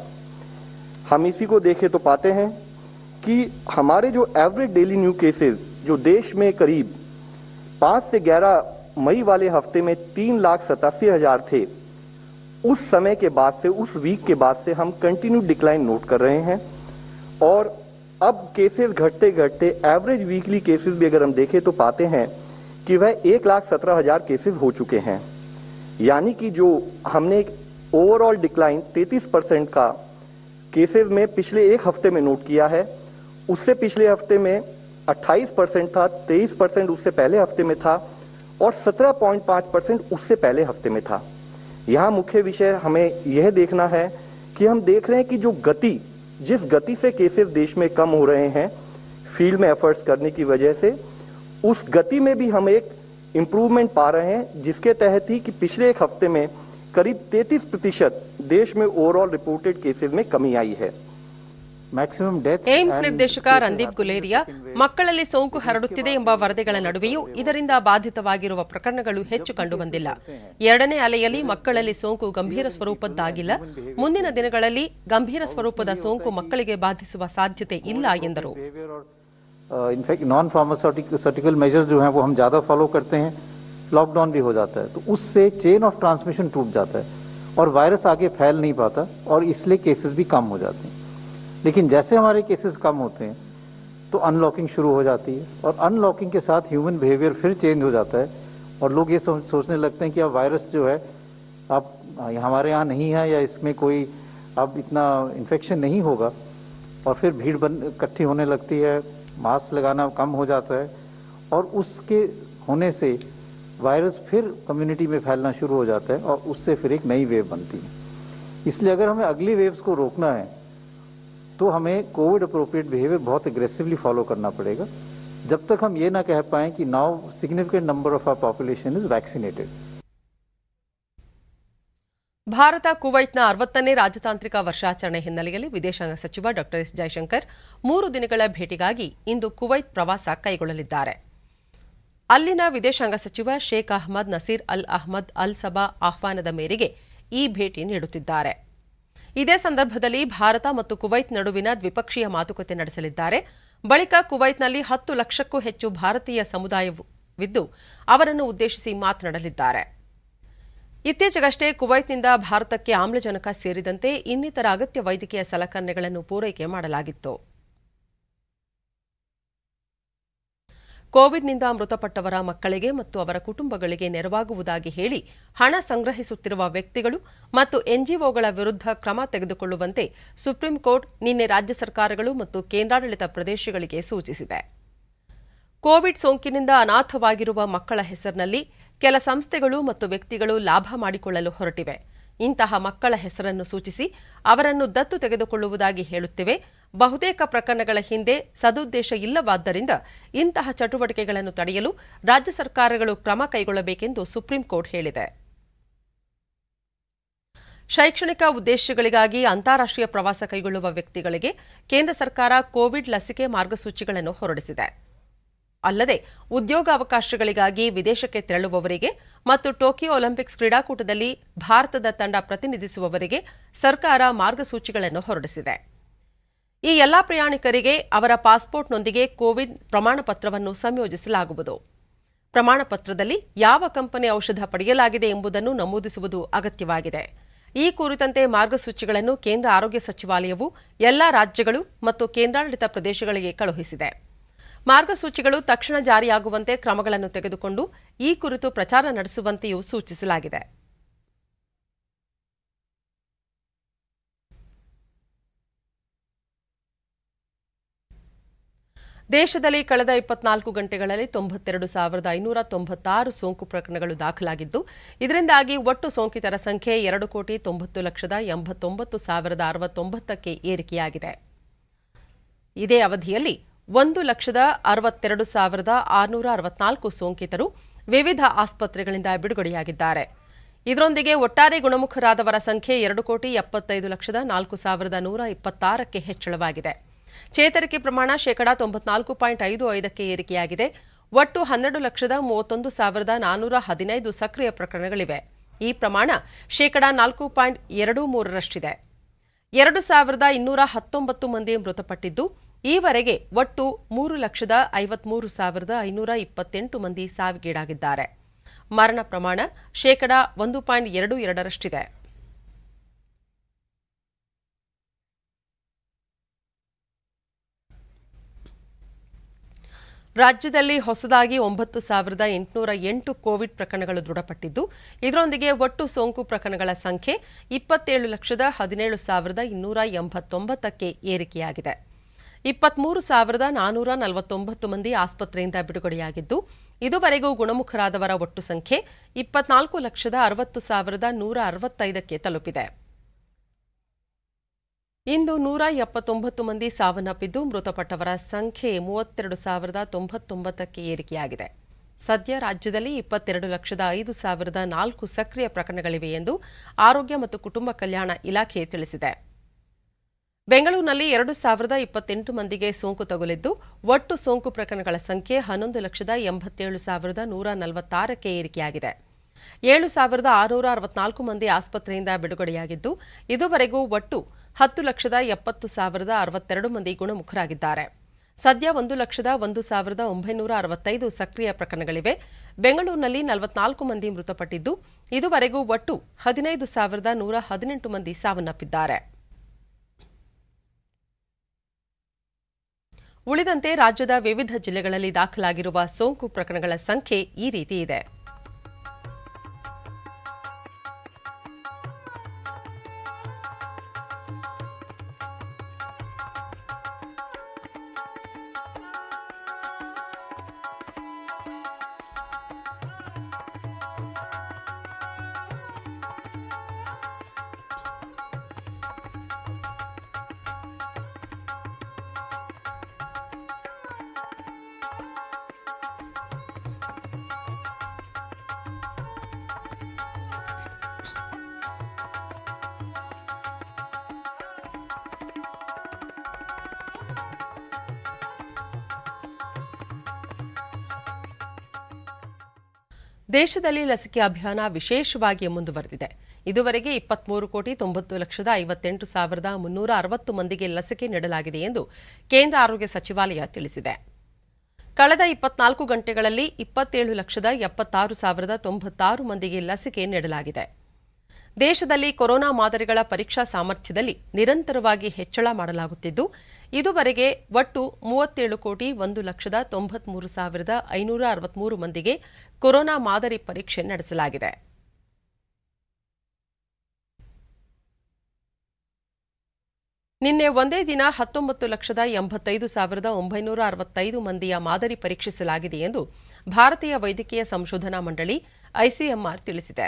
हम इसी को देखें तो पाते हैं कि हमारे जो एवरेज डेली न्यू केसेस जो देश में करीब 5 से 11 मई वाले हफ्ते में 3,87,000 थे, उस समय के बाद से, उस वीक के बाद से हम कंटिन्यू डिक्लाइन नोट कर रहे हैं और अब केसेस घटते घटते एवरेज वीकली केसेस भी अगर हम देखें तो पाते हैं कि वह 1,17,000 केसेस हो चुके हैं. यानी कि जो हमने एक ओवरऑल डिक्लाइन 33% का केसेस में पिछले एक हफ्ते में नोट किया है, उससे पिछले हफ्ते में 28% था, 23% उससे पहले हफ्ते में था और 17.5% उससे पहले हफ्ते में था. यहाँ मुख्य विषय हमें यह देखना है कि हम देख रहे हैं कि जो गति, जिस गति से केसेस देश में कम हो रहे हैं फील्ड में एफर्ट्स करने की वजह से, उस गति में भी हम एक इम्प्रूवमेंट पा रहे हैं, जिसके तहत ही कि पिछले एक हफ्ते में करीब 33% देश में ओवरऑल रिपोर्टेड केसेस में कमी आई है. ಏಮ್ಸ್ ನಿರ್ದೇಶಕ ರಂದೀಪ್ ಗುಲೇರಿಯಾ, ಮಕ್ಕಳಲ್ಲಿ ಸೋಂಕು ಹರಡುತ್ತಿದೆ ಎಂಬ ವರದಿಗಳ ನಡುವೆಯೂ ಇದರಿಂದ ಬಾಧಿತವಾಗಿರುವ ಪ್ರಕರಣಗಳು ಹೆಚ್ಚು ಕಂಡುಬಂದಿಲ್ಲ. ಎರಡನೇ ಅಲೆಯಲ್ಲಿ ಮಕ್ಕಳಲ್ಲಿ ಸೋಂಕು ಗಂಭೀರ ಸ್ವರೂಪದ್ದಾಗಿಲ್ಲ. ಮುಂದಿನ ದಿನಗಳಲ್ಲಿ ಗಂಭೀರ ಸ್ವರೂಪದ ಸೋಂಕು ಮಕ್ಕಳಿಗೆ ಬಾಧಿಸುವ ಸಾಧ್ಯತೆ ಇಲ್ಲ ಎಂದರು. इनफैक्ट नॉन फार्मास्यूटिकल मेजर्स जो हैं वो हम ज़्यादा फॉलो करते हैं, लॉकडाउन भी हो जाता है, तो उससे चेन ऑफ ट्रांसमिशन टूट जाता है और वायरस आगे फैल नहीं पाता और इसलिए केसेस भी कम हो जाते हैं. लेकिन जैसे हमारे केसेस कम होते हैं तो अनलॉकिंग शुरू हो जाती है और अनलॉकिंग के साथ ह्यूमन बिहेवियर फिर चेंज हो जाता है और लोग ये सोचने लगते हैं कि अब वायरस जो है अब हमारे यहाँ नहीं है या इसमें कोई अब इतना इन्फेक्शन नहीं होगा और फिर भीड़ इकट्ठी होने लगती है, मास्क लगाना कम हो जाता है और उसके होने से वायरस फिर कम्युनिटी में फैलना शुरू हो जाता है और उससे फिर एक नई वेव बनती है. इसलिए अगर हमें अगली वेव्स को रोकना है तो हमें कोविड अप्रोप्रिएट बिहेवियर बहुत एग्रेसिवली फॉलो करना पड़ेगा. जब तक हम ये ना कह पाएं कि now significant number of our population is vaccinated. Bharat ಕುವೈತ್ನ 60ನೇ ರಾಜತಾಂತ್ರಿಕ ವರ್ಷಾಚರಣೆ ಹಿನ್ನೆಲೆಯಲ್ಲಿ ವಿದೇಶಾಂಗ ಸಚಿವ ಡಾ ಎಸ್ ಜೈಶಂಕರ್ 3 ದಿನಗಳ ಭೇಟಿಗಾಗಿ ಇಂದು ಕುವೈತ್ ಪ್ರವಾಸ ಕೈಗೊಳ್ಳಲಿದ್ದಾರೆ. ಅಲ್ಲಿನ ವಿದೇಶಾಂಗ ಸಚಿವ ಶೇಖ್ ಅಹ್ಮದ್ ನಸೀರ್ ಅಲ್ ಅಹ್ಮದ್ ಅಲ್ ಸಬಾ ಆಹ್ವಾನದ ಮೇರೆಗೆ ಈ ಭೇಟಿ ನೀಡುತ್ತಿದ್ದಾರೆ. ಇದೇ ಸಂದರ್ಭದಲ್ಲಿ ಭಾರತ ಮತ್ತು ಕುವೈತ್ ನಡುವಿನ ದ್ವಿಪಕ್ಷೀಯ ಮಾತುಕತೆ ನಡೆಸಲಿದ್ದಾರೆ. ಬಳಿಕ ಕುವೈತ್ನಲ್ಲಿ 10 ಲಕ್ಷಕ್ಕೂ ಹೆಚ್ಚು ಭಾರತೀಯ ಸಮುದಾಯವಿದ್ದು ಅವರನ್ನು ಉದ್ದೇಶಿಸಿ ಮಾತನಾಡಲಿದ್ದಾರೆ. ಇತ್ತೀಚೆಗಷ್ಟೇ ಕುವೈತ್ನಿಂದ ಭಾರತಕ್ಕೆ ಆಮ್ಲಜನಕ ಸೇರಿದಂತೆ ಇನ್ನಿತರ ಅಗತ್ಯ ವೈದ್ಯಕೀಯ ಸಲಕರಣೆಗಳನ್ನು ಪೂರೈಕೆ ಮಾಡಲಾಗಿತ್ತು. ಕೋವಿಡ್ನಿಂದ ಮೃತಪಟ್ಟವರ ಮಕ್ಕಳಿಗೆ ಮತ್ತು ಅವರ ಕುಟುಂಬಗಳಿಗೆ ನೆರವಾಗುವುದಾಗಿ ಹೇಳಿ ಹಣ ಸಂಗ್ರಹಿಸುತ್ತಿರುವ ವ್ಯಕ್ತಿಗಳು ಮತ್ತು ಎನ್ಜಿಒಗಳ ವಿರುದ್ಧ ಕ್ರಮ ತೆಗೆದುಕೊಳ್ಳುವಂತೆ ಸುಪ್ರೀಂ ಕೋರ್ಟ್ ನಿನ್ನೆ ರಾಜ್ಯ ಸರ್ಕಾರಗಳು ಮತ್ತು ಕೇಂದ್ರಾಡಳಿತ ಪ್ರದೇಶಗಳಿಗೆ ಸೂಚಿಸಿದೆ. ಕೋವಿಡ್ ಸೋಂಕಿನಿಂದ ಅನಾಥವಾಗಿರುವ ಮಕ್ಕಳ ಹೆಸರಿನಲ್ಲಿ ಕೆಲ ಸಂಸ್ಥೆಗಳು ಮತ್ತು ವ್ಯಕ್ತಿಗಳು ಲಾಭ ಮಾಡಿಕೊಳ್ಳಲು ಹೊರಟಿವೆ. ಇಂತಹ ಮಕ್ಕಳ ಹೆಸರನ್ನು ಸೂಚಿಸಿ ಅವರನ್ನು ದತ್ತು ತೆಗೆದುಕೊಳ್ಳುವುದಾಗಿ ಹೇಳುತ್ತಿವೆ. ಬಹುತೇಕ ಪ್ರಕರಣಗಳ ಹಿಂದೆ ಸದುದ್ದೇಶ ಇಲ್ಲವಾದ್ದರಿಂದ ಇಂತಹ ಚಟುವಟಿಕೆಗಳನ್ನು ತಡೆಯಲು ರಾಜ್ಯ ಸರ್ಕಾರಗಳು ಕ್ರಮ ಕೈಗೊಳ್ಳಬೇಕೆಂದು ಸುಪ್ರೀಂ ಕೋರ್ಟ್ ಹೇಳಿದೆ. ಶೈಕ್ಷಣಿಕ ಉದ್ದೇಶಗಳಿಗಾಗಿ ಅಂತಾರಾಷ್ಟ್ರೀಯ ಪ್ರವಾಸ ಕೈಗೊಳ್ಳುವ ವ್ಯಕ್ತಿಗಳಿಗೆ ಕೇಂದ್ರ ಸರ್ಕಾರ ಕೋವಿಡ್ ಲಸಿಕೆ ಮಾರ್ಗಸೂಚಿಗಳನ್ನು ಹೊರಡಿಸಿದೆ. ಅಲ್ಲದೆ ಉದ್ಯೋಗಾವಕಾಶಗಳಿಗಾಗಿ ವಿದೇಶಕ್ಕೆ ತೆರಳುವವರಿಗೆ ಮತ್ತು ಟೋಕಿಯೋ ಒಲಿಂಪಿಕ್ಸ್ ಕ್ರೀಡಾಕೂಟದಲ್ಲಿ ಭಾರತದ ತಂಡ ಪ್ರತಿನಿಧಿಸುವವರಿಗೆ ಸರ್ಕಾರ ಮಾರ್ಗಸೂಚಿಗಳನ್ನು ಹೊರಡಿಸಿದೆ. ಈ ಎಲ್ಲಾ ಪ್ರಯಾಣಿಕರಿಗೆ ಅವರ ಪಾಸ್ಪೋರ್ಟ್ನೊಂದಿಗೆ ಕೋವಿಡ್ ಪ್ರಮಾಣಪತ್ರವನ್ನು ಸಂಯೋಜಿಸಲಾಗುವುದು. ಪ್ರಮಾಣಪತ್ರದಲ್ಲಿ ಯಾವ ಕಂಪನಿ ಔಷಧ ಪಡೆಯಲಾಗಿದೆ ಎಂಬುದನ್ನು ನಮೂದಿಸುವುದು ಅಗತ್ಯವಾಗಿದೆ. ಈ ಕುರಿತಂತೆ ಮಾರ್ಗಸೂಚಿಗಳನ್ನು ಕೇಂದ್ರ ಆರೋಗ್ಯ ಸಚಿವಾಲಯವು ಎಲ್ಲಾ ರಾಜ್ಯಗಳು ಮತ್ತು ಕೇಂದ್ರಾಡಳಿತ ಪ್ರದೇಶಗಳಿಗೆ ಕಳುಹಿಸಿದೆ. ಮಾರ್ಗಸೂಚಿಗಳು ತಕ್ಷಣ ಜಾರಿಯಾಗುವಂತೆ ಕ್ರಮಗಳನ್ನು ತೆಗೆದುಕೊಂಡು ಈ ಕುರಿತು ಪ್ರಚಾರ ನಡೆಸುವಂತೆಯೂ ಸೂಚಿಸಲಾಗಿದೆ. ದೇಶದಲ್ಲಿ ಕಳೆದ 24 ಗಂಟೆಗಳಲ್ಲಿ 92,596 ಸೋಂಕು ಪ್ರಕರಣಗಳು ದಾಖಲಾಗಿದ್ದು, ಇದರಿಂದಾಗಿ ಒಟ್ಟು ಸೋಂಕಿತರ ಸಂಖ್ಯೆ 2,90,89,069ಕ್ಕೆ ಏರಿಕೆಯಾಗಿದೆ. ಇದೇ ಅವಧಿಯಲ್ಲಿ 1,62,664 ಸೋಂಕಿತರು ವಿವಿಧ ಆಸ್ಪತ್ರೆಗಳಿಂದ ಬಿಡುಗಡೆಯಾಗಿದ್ದಾರೆ. ಇದರೊಂದಿಗೆ ಒಟ್ಟಾರೆ ಗುಣಮುಖರಾದವರ ಸಂಖ್ಯೆ 2,75,04,126ಕ್ಕೆ ಹೆಚ್ಚಳವಾಗಿದೆ. ಚೇತರಿಕೆ ಪ್ರಮಾಣ 94.55ಕ್ಕೆ ಏರಿಕೆಯಾಗಿದೆ. ಒಟ್ಟು 12,31,415 ಸಕ್ರಿಯ ಪ್ರಕರಣಗಳಿವೆ. ಈ ಪ್ರಮಾಣ 4.23ರಷ್ಟಿದೆ. 2,219 ಮಂದಿ ಮೃತಪಟ್ಟಿದ್ದು, ಈವರೆಗೆ ಒಟ್ಟು 3,53,528 ಮಂದಿ ಸಾವಿಗೀಡಾಗಿದ್ದಾರೆ. ಮರಣ ಪ್ರಮಾಣ 1.22ರಷ್ಟಿದೆ. ರಾಜ್ಯದಲ್ಲಿ ಹೊಸದಾಗಿ 9,808 ಕೋವಿಡ್ ಪ್ರಕರಣಗಳು ದೃಢಪಟ್ಟಿದ್ದು, ಇದರೊಂದಿಗೆ ಒಟ್ಟು ಸೋಂಕು ಪ್ರಕರಣಗಳ ಸಂಖ್ಯೆ 27,17,289ಕ್ಕೆ ಏರಿಕೆಯಾಗಿದೆ. 23,449 ಮಂದಿ ಆಸ್ಪತ್ರೆಯಿಂದ ಬಿಡುಗಡೆಯಾಗಿದ್ದು, ಇದುವರೆಗೂ ಗುಣಮುಖರಾದವರ ಒಟ್ಟು ಸಂಖ್ಯೆ 24,60,165ಕ್ಕೆ ತಲುಪಿದೆ. ಇಂದು 179 ಮಂದಿ ಸಾವನ್ನಪ್ಪಿದ್ದು, ಮೃತಪಟ್ಟವರ ಸಂಖ್ಯೆ 32,099ಕ್ಕೆ ಏರಿಕೆಯಾಗಿದೆ. ಸದ್ಯ ರಾಜ್ಯದಲ್ಲಿ 22,05,004 ಸಕ್ರಿಯ ಪ್ರಕರಣಗಳಿವೆ ಎಂದು ಆರೋಗ್ಯ ಮತ್ತು ಕುಟುಂಬ ಕಲ್ಯಾಣ ಇಲಾಖೆ ತಿಳಿಸಿದೆ. ಬೆಂಗಳೂರಿನಲ್ಲಿ 2,028 ಮಂದಿಗೆ ಸೋಂಕು ತಗುಲಿದ್ದು, ಒಟ್ಟು ಸೋಂಕು ಪ್ರಕರಣಗಳ ಸಂಖ್ಯೆ 11,87,146ಕ್ಕೆ ಏರಿಕೆಯಾಗಿದೆ. 7,664 ಮಂದಿ ಆಸ್ಪತ್ರೆಯಿಂದ ಬಿಡುಗಡೆಯಾಗಿದ್ದು, ಇದುವರೆಗೂ ಒಟ್ಟು 10,70,62 ಮಂದಿ ಗುಣಮುಖರಾಗಿದ್ದಾರೆ. ಸದ್ಯ 1,01,965 ಸಕ್ರಿಯ ಪ್ರಕರಣಗಳಿವೆ. ಬೆಂಗಳೂರಿನಲ್ಲಿ 44 ಮಂದಿ ಮೃತಪಟ್ಟಿದ್ದು, ಇದುವರೆಗೂ ಒಟ್ಟು 15,118 ಮಂದಿ ಸಾವನ್ನಪ್ಪಿದ್ದಾರೆ. ಉಳಿದಂತೆ ರಾಜ್ಯದ ವಿವಿಧ ಜಿಲ್ಲೆಗಳಲ್ಲಿ ದಾಖಲಾಗಿರುವ ಸೋಂಕು ಪ್ರಕರಣಗಳ ಸಂಖ್ಯೆ ಈ ರೀತಿ ಇದೆ. ದೇಶದಲ್ಲಿ ಲಸಿಕೆ ಅಭಿಯಾನ ವಿಶೇಷವಾಗಿ ಮುಂದುವರೆದಿದೆ. ಇದುವರೆಗೆ 23,90,58,360 ಮಂದಿಗೆ ಲಸಿಕೆ ನೀಡಲಾಗಿದೆ ಎಂದು ಕೇಂದ್ರ ಆರೋಗ್ಯ ಸಚಿವಾಲಯ ತಿಳಿಸಿದೆ. ಕಳೆದ 24 ಗಂಟೆಗಳಲ್ಲಿ 27,76,096 ಮಂದಿಗೆ ಲಸಿಕೆ ನೀಡಲಾಗಿದೆ. ದೇಶದಲ್ಲಿ ಕೊರೋನಾ ಮಾದರಿಗಳ ಪರೀಕ್ಷಾ ಸಾಮರ್ಥ್ಯದಲ್ಲಿ ನಿರಂತರವಾಗಿ ಹೆಚ್ಚಳ ಮಾಡಲಾಗುತ್ತಿದ್ದು, ಇದುವರೆಗೆ ಒಟ್ಟು 37,1,93,563 ಮಂದಿಗೆ ಕೊರೋನಾ ಮಾದರಿ ಪರೀಕ್ಷೆ ನಡೆಸಲಾಗಿದೆ. ನಿನ್ನೆ ಒಂದೇ ದಿನ 19,85,965 ಮಂದಿಯ ಮಾದರಿ ಪರೀಕ್ಷಿಸಲಾಗಿದೆ ಎಂದು ಭಾರತೀಯ ವೈದ್ಯಕೀಯ ಸಂಶೋಧನಾ ಮಂಡಳಿ ಐಸಿಎಂಆರ್ ತಿಳಿಸಿದೆ.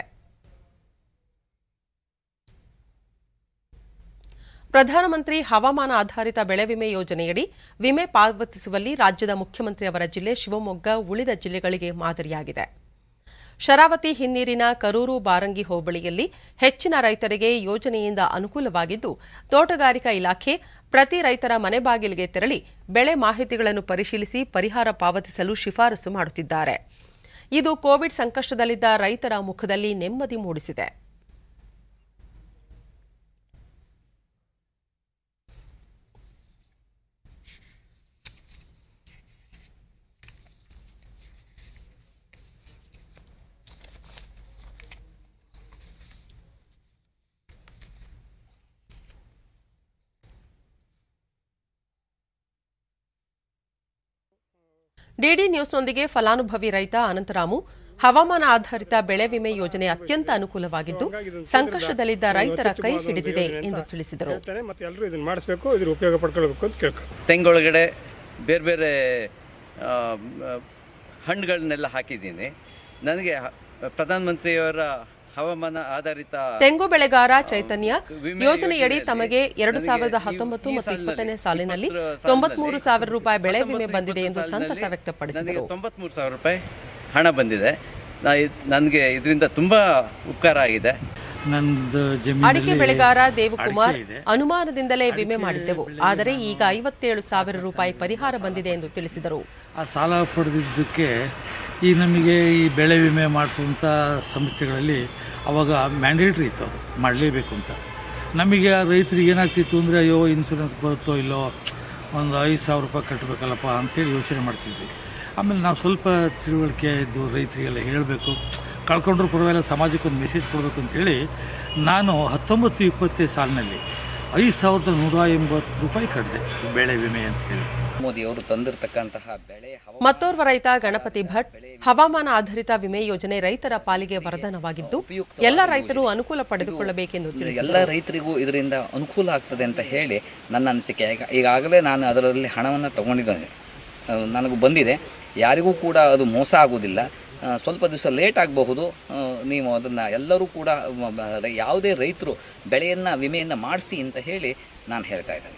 ಪ್ರಧಾನಮಂತ್ರಿ ಹವಾಮಾನ ಆಧಾರಿತ ಬೆಳೆ ವಿಮೆ ಯೋಜನೆಯಡಿ ವಿಮೆ ಪಾವತಿಸುವಲ್ಲಿ ರಾಜ್ಯದ ಮುಖ್ಯಮಂತ್ರಿ ಅವರ ಜಿಲ್ಲೆ ಶಿವಮೊಗ್ಗ ಉಳಿದ ಜಿಲ್ಲೆಗಳಿಗೆ ಮಾದರಿಯಾಗಿದೆ. ಶರಾವತಿ ಹಿನ್ನೀರಿನ ಕರೂರು ಬಾರಂಗಿ ಹೋಬಳಿಯಲ್ಲಿ ಹೆಚ್ಚಿನ ರೈತರಿಗೆ ಯೋಜನೆಯಿಂದ ಅನುಕೂಲವಾಗಿದ್ದು, ತೋಟಗಾರಿಕಾ ಇಲಾಖೆ ಪ್ರತಿ ರೈತರ ಮನೆ ಬಾಗಿಲಿಗೆ ತೆರಳಿ ಬೆಳೆ ಮಾಹಿತಿಗಳನ್ನು ಪರಿಶೀಲಿಸಿ ಪರಿಹಾರ ಪಾವತಿಸಲು ಶಿಫಾರಸು ಮಾಡುತ್ತಿದ್ದಾರೆ. ಇದು ಕೋವಿಡ್ ಸಂಕಷ್ಟದಲ್ಲಿದ್ದ ರೈತರ ಮುಖದಲ್ಲಿ ನೆಮ್ಮದಿ ಮೂಡಿಸಿದೆ. ಡಿಡಿ ನ್ಯೂಸ್ನೊಂದಿಗೆ ಫಲಾನುಭವಿ ರೈತ ಅನಂತರಾಮು, ಹವಾಮಾನ ಆಧಾರಿತ ಬೆಳೆ ವಿಮೆ ಯೋಜನೆ ಅತ್ಯಂತ ಅನುಕೂಲವಾಗಿದ್ದು, ಸಂಕಷ್ಟದಲ್ಲಿದ್ದ ರೈತರ ಕೈ ಹಿಡಿದಿದೆ ಎಂದು ತಿಳಿಸಿದರು. ತೆಂಗೊಳಗಡೆ ಬೇರೆ ಬೇರೆ ಹಣ್ಣುಗಳನ್ನೆಲ್ಲ ಹಾಕಿದ್ದೀನಿ. ನನಗೆ ಪ್ರಧಾನಮಂತ್ರಿಯವರ ಹವಾಮಾನ ಆಧಾರಿತ ತೆಂಗು ಬೆಳೆಗಾರ ಚೈತನ್ಯ ಯೋಜನೆಯಡಿ ತಮಗೆ 2019 ಮತ್ತು 2020ನೇ ಸಾಲಿನಲ್ಲಿ 93,000 ರೂಪಾಯಿ ಬೆಳೆ ವಿಮೆ ಬಂದಿದೆ ಎಂದು ಸಂತಸ ವ್ಯಕ್ತಪಡಿಸಿದರು. 93,000 ರೂಪಾಯಿ ಹಣ ಬಂದಿದೆ. ನನಗೆ ಇದರಿಂದ ತುಂಬಾ ಉಪಕಾರ ಆಗಿದೆ. ಅಡಿಕೆ ಬೆಳೆಗಾರ ದೇವಕುಮಾರ್ ಅನುಮಾನದಿಂದಲೇ ವಿಮೆ ಮಾಡಿದ್ದೆವು, ಆದರೆ ಈಗ 57,000 ರೂಪಾಯಿ ಪರಿಹಾರ ಬಂದಿದೆ ಎಂದು ತಿಳಿಸಿದರು. ಆ ಸಾಲ ಪಡೆದಿದ್ದಕ್ಕೆ ಈ ನಮಗೆ ಈ ಬೆಳೆ ವಿಮೆ ಮಾಡಿಸುವಂಥ ಸಂಸ್ಥೆಗಳಲ್ಲಿ ಅವಾಗ ಮ್ಯಾಂಡೇಟ್ರಿ ಇತ್ತು, ಅದು ಮಾಡಲೇಬೇಕು ಅಂತ. ನಮಗೆ ರೈತರಿಗೆ ಏನಾಗ್ತಿತ್ತು ಅಂದರೆ, ಅಯ್ಯೋ ಇನ್ಸೂರೆನ್ಸ್ ಬರುತ್ತೋ ಇಲ್ಲೋ, ಒಂದು 5,000 ರೂಪಾಯಿ ಕಟ್ಟಬೇಕಲ್ಲಪ್ಪ ಅಂಥೇಳಿ ಯೋಚನೆ ಮಾಡ್ತಿದ್ವಿ. ಆಮೇಲೆ ನಾವು ಸ್ವಲ್ಪ ತಿಳುವಳಿಕೆ ಇದ್ದು ರೈತರಿಗೆಲ್ಲ ಹೇಳಬೇಕು, ಕಳ್ಕೊಂಡ್ರೂ ಪರವಾಗಿಲ್ಲ, ಸಮಾಜಕ್ಕೆ ಒಂದು ಮೆಸೇಜ್ ಕೊಡಬೇಕು ಅಂಥೇಳಿ ನಾನು 19-20 ಸಾಲಿನಲ್ಲಿ 5,180 ರೂಪಾಯಿ ಕಟ್ಟಿದೆ ಬೆಳೆ ವಿಮೆ ಅಂತ ಹೇಳಿ. ಮೋದಿಯವರು ತಂದಿರತಕ್ಕಂತಹ ಬೆಳೆ. ಮತ್ತೋರ್ವ ರೈತ ಗಣಪತಿ ಭಟ್, ಹವಾಮಾನ ಆಧಾರಿತ ವಿಮೆ ಯೋಜನೆ ರೈತರ ಪಾಲಿಗೆ ವರದಾನವಾಗಿದ್ದು, ಎಲ್ಲ ರೈತರು ಅನುಕೂಲ ಪಡೆದುಕೊಳ್ಳಬೇಕೆಂದು ತಿಳಿಸಿದರು. ಎಲ್ಲ ರೈತರಿಗೂ ಇದರಿಂದ ಅನುಕೂಲ ಆಗ್ತದೆ ಅಂತ ಹೇಳಿ ನನ್ನ ಅನಿಸಿಕೆ. ಈಗಾಗಲೇ ನಾನು ಅದರಲ್ಲಿ ಹಣವನ್ನು ತಗೊಂಡಿದ್ದೇನೆ, ನನಗೂ ಬಂದಿದೆ. ಯಾರಿಗೂ ಕೂಡ ಅದು ಮೋಸ ಆಗುವುದಿಲ್ಲ. ಸ್ವಲ್ಪ ದಿವಸ ಲೇಟ್ ಆಗಬಹುದು, ನೀವು ಅದನ್ನು ಎಲ್ಲರೂ ಕೂಡ ಯಾವುದೇ ರೈತರು ಬೆಳೆಯನ್ನು ವಿಮೆಯನ್ನು ಮಾಡಿಸಿ ಅಂತ ಹೇಳಿ ನಾನು ಹೇಳ್ತಾ ಇದ್ದೇನೆ.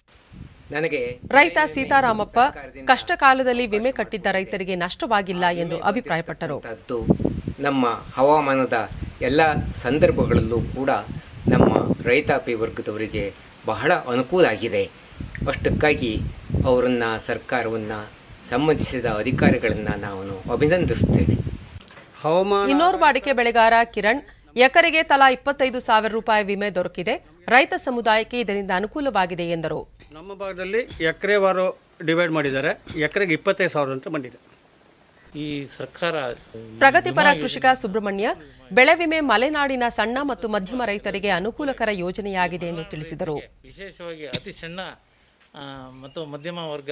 ರೈತ ಸೀತಾರಾಮಪ್ಪ ಕಷ್ಟ ಕಾಲದಲ್ಲಿ ವಿಮೆ ಕಟ್ಟಿದ್ದ ರೈತರಿಗೆ ನಷ್ಟವಾಗಿಲ್ಲ ಎಂದು ಅಭಿಪ್ರಾಯಪಟ್ಟರು. ನಮ್ಮ ಹವಾಮಾನದ ಎಲ್ಲ ಸಂದರ್ಭಗಳಲ್ಲೂ ಕೂಡ ನಮ್ಮ ರೈತಾಪಿ ವರ್ಗದವರಿಗೆ ಬಹಳ ಅನುಕೂಲ ಆಗಿದೆ. ಅಷ್ಟಕ್ಕಾಗಿ ಅವರನ್ನು, ಸರ್ಕಾರವನ್ನು, ಸಂಬಂಧಿಸಿದ ಅಧಿಕಾರಿಗಳನ್ನು ನಾನು ಅಭಿನಂದಿಸುತ್ತೇನೆ. ಇನ್ನೋರ್ವ ಅಡಿಕೆ ಬೆಳೆಗಾರ ಕಿರಣ್, ಎಕರೆಗೆ ತಲಾ 25,000 ರೂಪಾಯಿ ವಿಮೆ ದೊರಕಿದೆ. ರೈತ ಸಮುದಾಯಕ್ಕೆ ಇದರಿಂದ ಅನುಕೂಲವಾಗಿದೆ ಎಂದರು. ನಮ್ಮ ಭಾಗದಲ್ಲಿ ಎಕರೆ ವಾರು ಡಿವೈಡ್ ಮಾಡಿದ್ದಾರೆ, ಎಕರೆಗೆ 25,000 ಅಂತ ಬಂದಿದೆ. ಈ ಸರ್ಕಾರ ಪ್ರಗತಿಪರ ಕೃಷಿಕ ಸುಬ್ರಹ್ಮಣ್ಯ, ಬೆಳೆ ವಿಮೆ ಮಲೆನಾಡಿನ ಸಣ್ಣ ಮತ್ತು ಮಧ್ಯಮ ರೈತರಿಗೆ ಅನುಕೂಲಕರ ಯೋಜನೆಯಾಗಿದೆ ಎಂದು ತಿಳಿಸಿದರು. ವಿಶೇಷವಾಗಿ ಅತಿ ಸಣ್ಣ ಮತ್ತು ಮಧ್ಯಮ ವರ್ಗ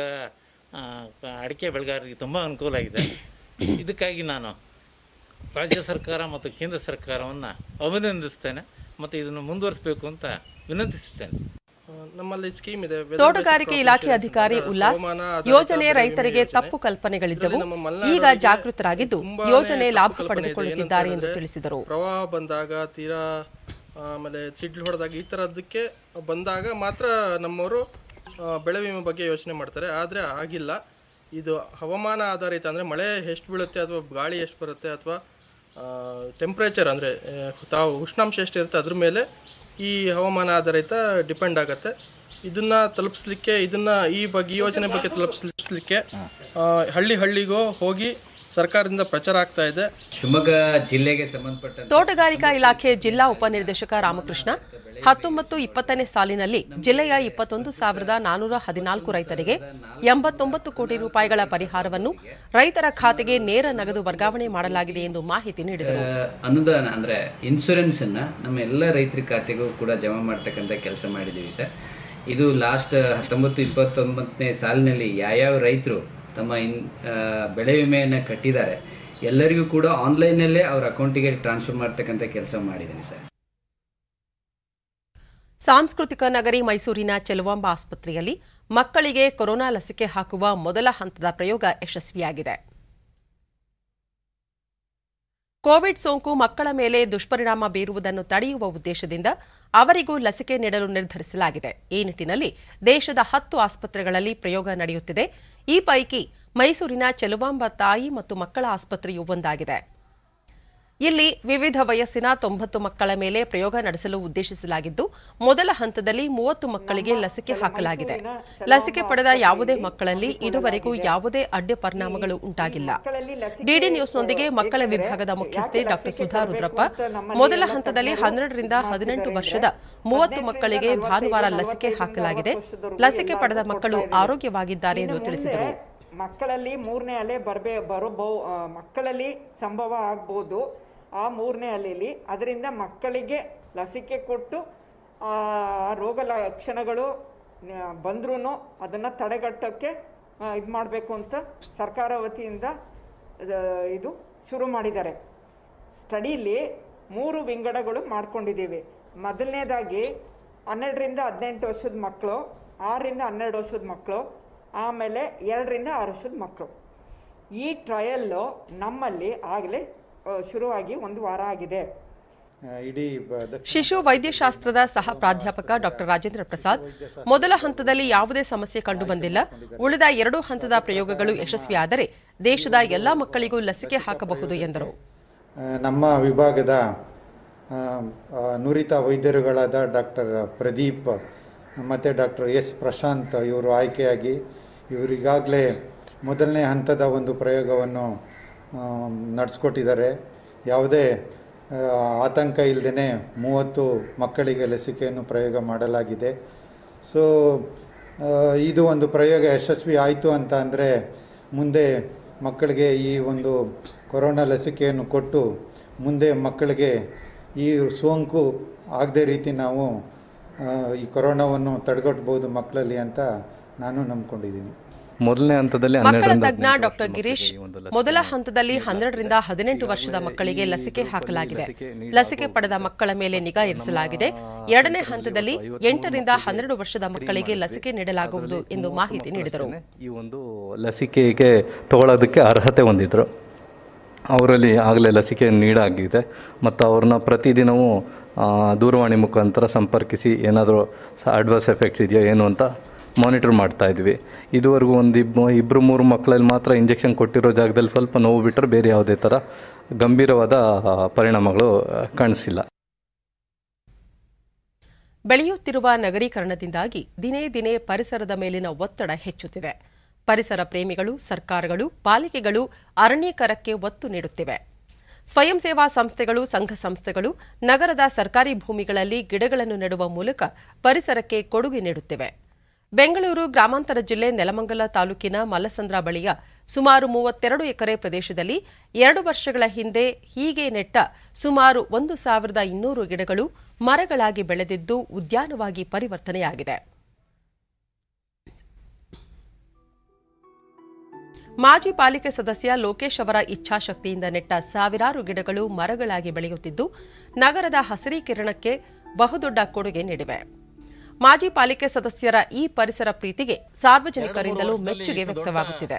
ಅಡಿಕೆ ಬೆಳೆಗಾರರಿಗೆ ತುಂಬ ಅನುಕೂಲ ಆಗಿದೆ. ಇದಕ್ಕಾಗಿ ನಾನು ರಾಜ್ಯ ಸರ್ಕಾರ ಮತ್ತು ಕೇಂದ್ರ ಸರ್ಕಾರವನ್ನು ಅಭಿನಂದಿಸ್ತೇನೆ ಮತ್ತು ಇದನ್ನು ಮುಂದುವರಿಸಬೇಕು ಅಂತ ವಿನಂತಿಸುತ್ತೇನೆ. ನಮ್ಮಲ್ಲಿ ಸ್ಕೀಮ್ ಇದೆ. ತೋಟಗಾರಿಕೆ ಇಲಾಖೆ ಅಧಿಕಾರಿ ಉಲ್ಲಾಸ್, ಯೋಜನೆ ರೈತರಿಗೆ ತಪ್ಪು ಕಲ್ಪನೆಗಳಿದ್ದವು, ಈಗ ಜಾಗೃತರಾಗಿದ್ದು ಯೋಜನೆ ಲಾಭ ಪಡೆದುಕೊಳ್ಳುತ್ತಿದ್ದಾರೆ ಎಂದು ತಿಳಿಸಿದರು. ಪ್ರವಾಹ ಬಂದಾಗ, ತೀರಾ ಆಮೇಲೆ ಸಿಡ್ಲು ಹೊಡೆದಾಗ, ಈ ಥರದಕ್ಕೆ ಬಂದಾಗ ಮಾತ್ರ ನಮ್ಮವರು ಬೆಳೆ ವಿಮೆ ಬಗ್ಗೆ ಯೋಚನೆ ಮಾಡ್ತಾರೆ. ಆದರೆ ಆಗಿಲ್ಲ. ಇದು ಹವಾಮಾನ ಆಧಾರಿತ, ಅಂದರೆ ಮಳೆ ಎಷ್ಟು ಬೀಳುತ್ತೆ ಅಥವಾ ಗಾಳಿ ಎಷ್ಟು ಬರುತ್ತೆ ಅಥವಾ ಟೆಂಪ್ರೇಚರ್ ಅಂದರೆ ಉಷ್ಣಾಂಶ ಎಷ್ಟಿರುತ್ತೆ ಅದ್ರ ಮೇಲೆ ಈ ಹವಾಮಾನ ಆಧಾರಿತ ಡಿಪೆಂಡ್ ಆಗುತ್ತೆ. ಇದನ್ನು ತಲುಪಿಸ್ಲಿಕ್ಕೆ, ಈ ಯೋಜನೆ ಬಗ್ಗೆ ತಲುಪಿಸ್ಲಿಕ್ಕೆ ಹಳ್ಳಿಗೋ ಹೋಗಿ ಸರ್ಕಾರದಿಂದ ಪ್ರಚಾರ ಆಗ್ತಾ ಇದೆ. ಶಿವಮೊಗ್ಗ ಜಿಲ್ಲೆಗೆ ಸಂಬಂಧಪಟ್ಟ ತೋಟಗಾರಿಕಾ ಇಲಾಖೆ ಜಿಲ್ಲಾ ಉಪನಿರ್ದೇಶಕ ರಾಮಕೃಷ್ಣ 19-20ನೇ ಸಾಲಿನಲ್ಲಿ ಜಿಲ್ಲೆಯ 21,414 ರೈತರಿಗೆ 89 ಕೋಟಿ ರೂಪಾಯಿಗಳ ಪರಿಹಾರವನ್ನು ರೈತರ ಖಾತೆಗೆ ನೇರ ನಗದು ವರ್ಗಾವಣೆ ಮಾಡಲಾಗಿದೆ ಎಂದು ಮಾಹಿತಿ ನೀಡಿದರು. ಅನುದಾನ ಅಂದರೆ ಇನ್ಶೂರೆನ್ಸ್ ಅನ್ನ ನಮ್ಮ ಎಲ್ಲ ರೈತರ ಖಾತೆಗೂ ಕೂಡ ಜಮಾ ಮಾಡ್ತಕ್ಕಂಥ ಕೆಲಸ ಮಾಡಿದ್ದೀವಿ ಸರ್. ಇದು ಲಾಸ್ಟ್ 19-29ನೇ ಸಾಲಿನಲ್ಲಿ ಯಾವ್ಯಾವ ರೈತರು ತಮ್ಮ ಬೆಳೆ ವಿಮೆಯನ್ನು ಕಟ್ಟಿದ್ದಾರೆ ಎಲ್ಲರಿಗೂ ಕೂಡ ಆನ್ಲೈನಲ್ಲೇ ಅವರ ಅಕೌಂಟಿಗೆ ಟ್ರಾನ್ಸ್ಫರ್ ಮಾಡ್ತಕ್ಕಂಥ ಕೆಲಸ ಮಾಡಿದ್ದೀನಿ ಸರ್. ಸಾಂಸ್ಕೃತಿಕ ನಗರಿ ಮೈಸೂರಿನ ಚೆಲುವಾಂಬ ಆಸ್ಪತ್ರೆಯಲ್ಲಿ ಮಕ್ಕಳಿಗೆ ಕೊರೋನಾ ಲಸಿಕೆ ಹಾಕುವ ಮೊದಲ ಹಂತದ ಪ್ರಯೋಗ ಯಶಸ್ವಿಯಾಗಿದೆ. ಕೋವಿಡ್ ಸೋಂಕು ಮಕ್ಕಳ ಮೇಲೆ ದುಷ್ಪರಿಣಾಮ ಬೀರುವುದನ್ನು ತಡೆಯುವ ಉದ್ದೇಶದಿಂದ ಅವರಿಗೂ ಲಸಿಕೆ ನೀಡಲು ನಿರ್ಧರಿಸಲಾಗಿದೆ. ಈ ನಿಟ್ಟಿನಲ್ಲಿ ದೇಶದ 10 ಆಸ್ಪತ್ರೆಗಳಲ್ಲಿ ಪ್ರಯೋಗ ನಡೆಯುತ್ತಿದೆ. ಈ ಪೈಕಿ ಮೈಸೂರಿನ ಚೆಲುವಾಂಬ ತಾಯಿ ಮತ್ತು ಮಕ್ಕಳ ಆಸ್ಪತ್ರೆಯೂ ಒಂದಾಗಿದೆ. ಇಲ್ಲಿ ವಿವಿಧ ವಯಸ್ಸಿನ 90 ಮಕ್ಕಳ ಮೇಲೆ ಪ್ರಯೋಗ ನಡೆಸಲು ಉದ್ದೇಶಿಸಲಾಗಿದ್ದು, ಮೊದಲ ಹಂತದಲ್ಲಿ 30 ಮಕ್ಕಳಿಗೆ ಲಸಿಕೆ ಹಾಕಲಾಗಿದೆ. ಲಸಿಕೆ ಪಡೆದ ಯಾವುದೇ ಮಕ್ಕಳಲ್ಲಿ ಇದುವರೆಗೂ ಯಾವುದೇ ಅಡ್ಡ ಪರಿಣಾಮಗಳು ಉಂಟಾಗಿಲ್ಲ. ಡಿಡಿ ನ್ಯೂಸ್ನೊಂದಿಗೆ ಮಕ್ಕಳ ವಿಭಾಗದ ಮುಖ್ಯಸ್ಥೆ ಡಾ ಸುಧಾ ರುದ್ರಪ್ಪ, ಮೊದಲ ಹಂತದಲ್ಲಿ 12 ರಿಂದ 18 ವರ್ಷದ 30 ಮಕ್ಕಳಿಗೆ ಭಾನುವಾರ ಲಸಿಕೆ ಹಾಕಲಾಗಿದೆ. ಲಸಿಕೆ ಪಡೆದ ಮಕ್ಕಳು ಆರೋಗ್ಯವಾಗಿದ್ದಾರೆ ಎಂದು ತಿಳಿಸಿದರು. ಮಕ್ಕಳಲ್ಲಿ 3ನೇ ಅಲೆ ಮಕ್ಕಳಲ್ಲಿ ಸಂಭವ ಆಗ್ಬೋದು. ಆ 3ನೇ ಅಲೆಯಲ್ಲಿ ಅದರಿಂದ ಮಕ್ಕಳಿಗೆ ಲಸಿಕೆ ಕೊಟ್ಟು ರೋಗ ಲಕ್ಷಣಗಳು ಬಂದ್ರೂ ಅದನ್ನು ತಡೆಗಟ್ಟೋಕ್ಕೆ ಇದು ಮಾಡಬೇಕು ಅಂತ ಸರ್ಕಾರ ವತಿಯಿಂದ ಇದು ಶುರು ಮಾಡಿದ್ದಾರೆ. ಸ್ಟಡಿಲಿ 3 ವಿಂಗಡಗಳು ಮಾಡ್ಕೊಂಡಿದ್ದೀವಿ. ಮೊದಲನೇದಾಗಿ 12 ರಿಂದ 18 ವರ್ಷದ ಮಕ್ಕಳು, 6 ರಿಂದ 12 ವರ್ಷದ ಮಕ್ಕಳು, ಆಮೇಲೆ 2 ರಿಂದ 6 ವರ್ಷದ ಮಕ್ಕಳು. ಈ ಟ್ರಯಲ್ಲು ನಮ್ಮಲ್ಲಿ ಆಗಲೇ ಶುರುವಾಗಿ 1 ವಾರ ಆಗಿದೆ. ಶಿಶು ವೈದ್ಯಶಾಸ್ತ್ರದ ಸಹ ಪ್ರಾಧ್ಯಾಪಕ ಡಾ ರಾಜೇಂದ್ರ ಪ್ರಸಾದ್, ಮೊದಲ ಹಂತದಲ್ಲಿ ಯಾವುದೇ ಸಮಸ್ಯೆ ಕಂಡುಬಂದಿಲ್ಲ. ಉಳಿದ 2 ಹಂತದ ಪ್ರಯೋಗಗಳು ಯಶಸ್ವಿಯಾದರೆ ದೇಶದ ಎಲ್ಲಾ ಮಕ್ಕಳಿಗೂ ಲಸಿಕೆ ಹಾಕಬಹುದು ಎಂದರು. ನಮ್ಮ ವಿಭಾಗದ ನುರಿತ ವೈದ್ಯರುಗಳಾದ ಡಾಕ್ಟರ್ ಪ್ರದೀಪ್ ಮತ್ತು ಡಾಕ್ಟರ್ ಎಸ್ ಪ್ರಶಾಂತ್ ಇವರು ಆಯ್ಕೆಯಾಗಿ ಇವರಿಗಾಗಲೇ ಮೊದಲನೇ ಹಂತದ ಒಂದು ಪ್ರಯೋಗವನ್ನು ನಡೆಸ್ಕೊಟ್ಟಿದ್ದಾರೆ. ಯಾವುದೇ ಆತಂಕ ಇಲ್ಲದೇ 30 ಮಕ್ಕಳಿಗೆ ಲಸಿಕೆಯನ್ನು ಪ್ರಯೋಗ ಮಾಡಲಾಗಿದೆ. ಸೊ ಇದು ಒಂದು ಪ್ರಯೋಗ ಯಶಸ್ವಿ ಆಯಿತು ಅಂತ ಅಂದರೆ ಮುಂದೆ ಮಕ್ಕಳಿಗೆ ಈ ಒಂದು ಕೊರೋನಾ ಲಸಿಕೆಯನ್ನು ಕೊಟ್ಟು ಮುಂದೆ ಮಕ್ಕಳಿಗೆ ಈ ಸೋಂಕು ಆಗದೇ ರೀತಿ ನಾವು ಈ ಕೊರೋನಾವನ್ನು ತಡೆಗಟ್ಟಬಹುದು ಮಕ್ಕಳಲ್ಲಿ ಅಂತ ನಾನು ನಂಬ್ಕೊಂಡಿದ್ದೀನಿ. ಮೊದಲನೇ ಹಂತದಲ್ಲಿ ಮಕ್ಕಳ ತಜ್ಞ ಡಾಕ್ಟರ್ ಗಿರೀಶ್, ಮೊದಲ ಹಂತದಲ್ಲಿ 12 ರಿಂದ 18 ವರ್ಷದ ಮಕ್ಕಳಿಗೆ ಲಸಿಕೆ ಹಾಕಲಾಗಿದೆ. ಲಸಿಕೆ ಪಡೆದ ಮಕ್ಕಳ ಮೇಲೆ ನಿಗಾ ಇರಿಸಲಾಗಿದೆ. 2ನೇ ಹಂತದಲ್ಲಿ 8 ರಿಂದ 12 ವರ್ಷದ ಮಕ್ಕಳಿಗೆ ಲಸಿಕೆ ನೀಡಲಾಗುವುದು ಎಂದು ಮಾಹಿತಿ ನೀಡಿದರು. ಈ ಒಂದು ಲಸಿಕೆಗೆ ತಗೊಳ್ಳೋದಕ್ಕೆ ಅರ್ಹತೆ ಹೊಂದಿದ್ರು. ಅವರಲ್ಲಿ ಆಗಲೇ ಲಸಿಕೆ ನೀಡಾಗಿದೆ ಮತ್ತು ಅವ್ರನ್ನ ಪ್ರತಿದಿನವೂ ದೂರವಾಣಿ ಮುಖಾಂತರ ಸಂಪರ್ಕಿಸಿ ಏನಾದರೂ ಅಡ್ವರ್ಸ್ ಎಫೆಕ್ಟ್ಸ್ ಇದೆಯಾ ಏನು ಅಂತ ಮಾನಿಟರ್ ಮಾಡ್ತಾ ಇದ್ವಿ. ಇದುವರೆಗೂ ಒಂದು 2-3 ಮಕ್ಕಳಲ್ಲಿ ಮಾತ್ರ ಇಂಜೆಕ್ಷನ್ ಕೊಟ್ಟಿರೋ ಜಾಗದಲ್ಲಿ ಸ್ವಲ್ಪ ನೋವು ಬಿಟ್ಟರೆ ಬೇರೆ ಯಾವುದೇ ಥರ ಗಂಭೀರವಾದ ಪರಿಣಾಮಗಳು ಕಾಣಿಸಿಲ್ಲ. ಬೆಳೆಯುತ್ತಿರುವ ನಗರೀಕರಣದಿಂದಾಗಿ ದಿನೇ ದಿನೇ ಪರಿಸರದ ಮೇಲಿನ ಒತ್ತಡ ಹೆಚ್ಚುತ್ತಿದೆ. ಪರಿಸರ ಪ್ರೇಮಿಗಳು, ಸರ್ಕಾರಗಳು, ಪಾಲಿಕೆಗಳು ಅರಣ್ಯೀಕರಣಕ್ಕೆ ಒತ್ತು ನೀಡುತ್ತಿವೆ. ಸ್ವಯಂ ಸೇವಾ ಸಂಸ್ಥೆಗಳು, ಸಂಘ ಸಂಸ್ಥೆಗಳು ನಗರದ ಸರ್ಕಾರಿ ಭೂಮಿಗಳಲ್ಲಿ ಗಿಡಗಳನ್ನು ನೆಡುವ ಮೂಲಕ ಪರಿಸರಕ್ಕೆ ಕೊಡುಗೆ ನೀಡುತ್ತಿವೆ. ಬೆಂಗಳೂರು ಗ್ರಾಮಾಂತರ ಜಿಲ್ಲೆ ನೆಲಮಂಗಲ ತಾಲೂಕಿನ ಮಲ್ಲಸಂದ್ರ ಬಳಿಯ ಸುಮಾರು 32 ಎಕರೆ ಪ್ರದೇಶದಲ್ಲಿ 2 ವರ್ಷಗಳ ಹಿಂದೆ ಹೀಗೆ ನೆಟ್ಟ ಸುಮಾರು 1200 ಗಿಡಗಳು ಮರಗಳಾಗಿ ಬೆಳೆದಿದ್ದು ಉದ್ಯಾನವಾಗಿ ಪರಿವರ್ತನೆಯಾಗಿದೆ. ಮಾಜಿ ಪಾಲಿಕೆ ಸದಸ್ಯ ಲೋಕೇಶ್ ಅವರ ಇಚ್ಛಾಶಕ್ತಿಯಿಂದ ನೆಟ್ಟ ಸಾವಿರಾರು ಗಿಡಗಳು ಮರಗಳಾಗಿ ಬೆಳೆಯುತ್ತಿದ್ದು ನಗರದ ಹಸಿರೀಕರಣಕ್ಕೆ ಬಹುದೊಡ್ಡ ಕೊಡುಗೆ ನೀಡಿವೆ. ಮಾಜಿ ಪಾಲಿಕೆ ಸದಸ್ಯರ ಈ ಪರಿಸರ ಪ್ರೀತಿಗೆ ಸಾರ್ವಜನಿಕರಿಂದಲೂ ಮೆಚ್ಚುಗೆ ವ್ಯಕ್ತವಾಗುತ್ತಿದೆ.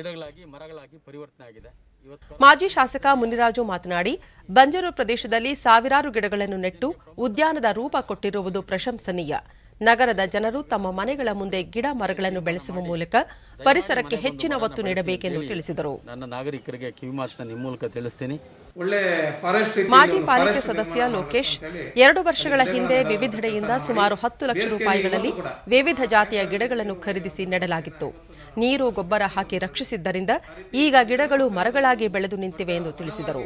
ಮಾಜಿ ಶಾಸಕ ಮುನಿರಾಜು ಮಾತನಾಡಿ, ಬಂಜರು ಪ್ರದೇಶದಲ್ಲಿ ಸಾವಿರಾರು ಗಿಡಗಳನ್ನು ನೆಟ್ಟು ಉದ್ಯಾನದ ರೂಪ ಕೊಟ್ಟಿರುವುದು ಪ್ರಶಂಸನೀಯ. ನಗರದ ಜನರು ತಮ್ಮ ಮನೆಗಳ ಮುಂದೆ ಗಿಡ ಮರಗಳನ್ನು ಬೆಳೆಸುವ ಮೂಲಕ ಪರಿಸರಕ್ಕೆ ಹೆಚ್ಚಿನ ಒತ್ತು ನೀಡಬೇಕೆಂದು ತಿಳಿಸಿದರು. ನನ್ನ ನಾಗರಿಕರಿಗೆ ಕಿವಿಮಾತನ್ನ ನಿಮ್ಮ ಮೂಲಕ ತಿಳಿಸ್ತೀನಿ. ಮಾಜಿ ಪಾಲಿಕೆ ಸದಸ್ಯ ಲೋಕೇಶ್ 2 ವರ್ಷಗಳ ಹಿಂದೆ ವಿವಿಧೆಡೆಯಿಂದ ಸುಮಾರು 10 ಲಕ್ಷ ರೂಪಾಯಿಗಳಲ್ಲಿ ವಿವಿಧ ಜಾತಿಯ ಗಿಡಗಳನ್ನು ಖರೀದಿಸಿ ನೆಡಲಾಗಿತ್ತು. ನೀರು ಗೊಬ್ಬರ ಹಾಕಿ ರಕ್ಷಿಸಿದ್ದರಿಂದ ಈಗ ಗಿಡಗಳು ಮರಗಳಾಗಿ ಬೆಳೆದು ನಿಂತಿವೆ ಎಂದು ತಿಳಿಸಿದರು.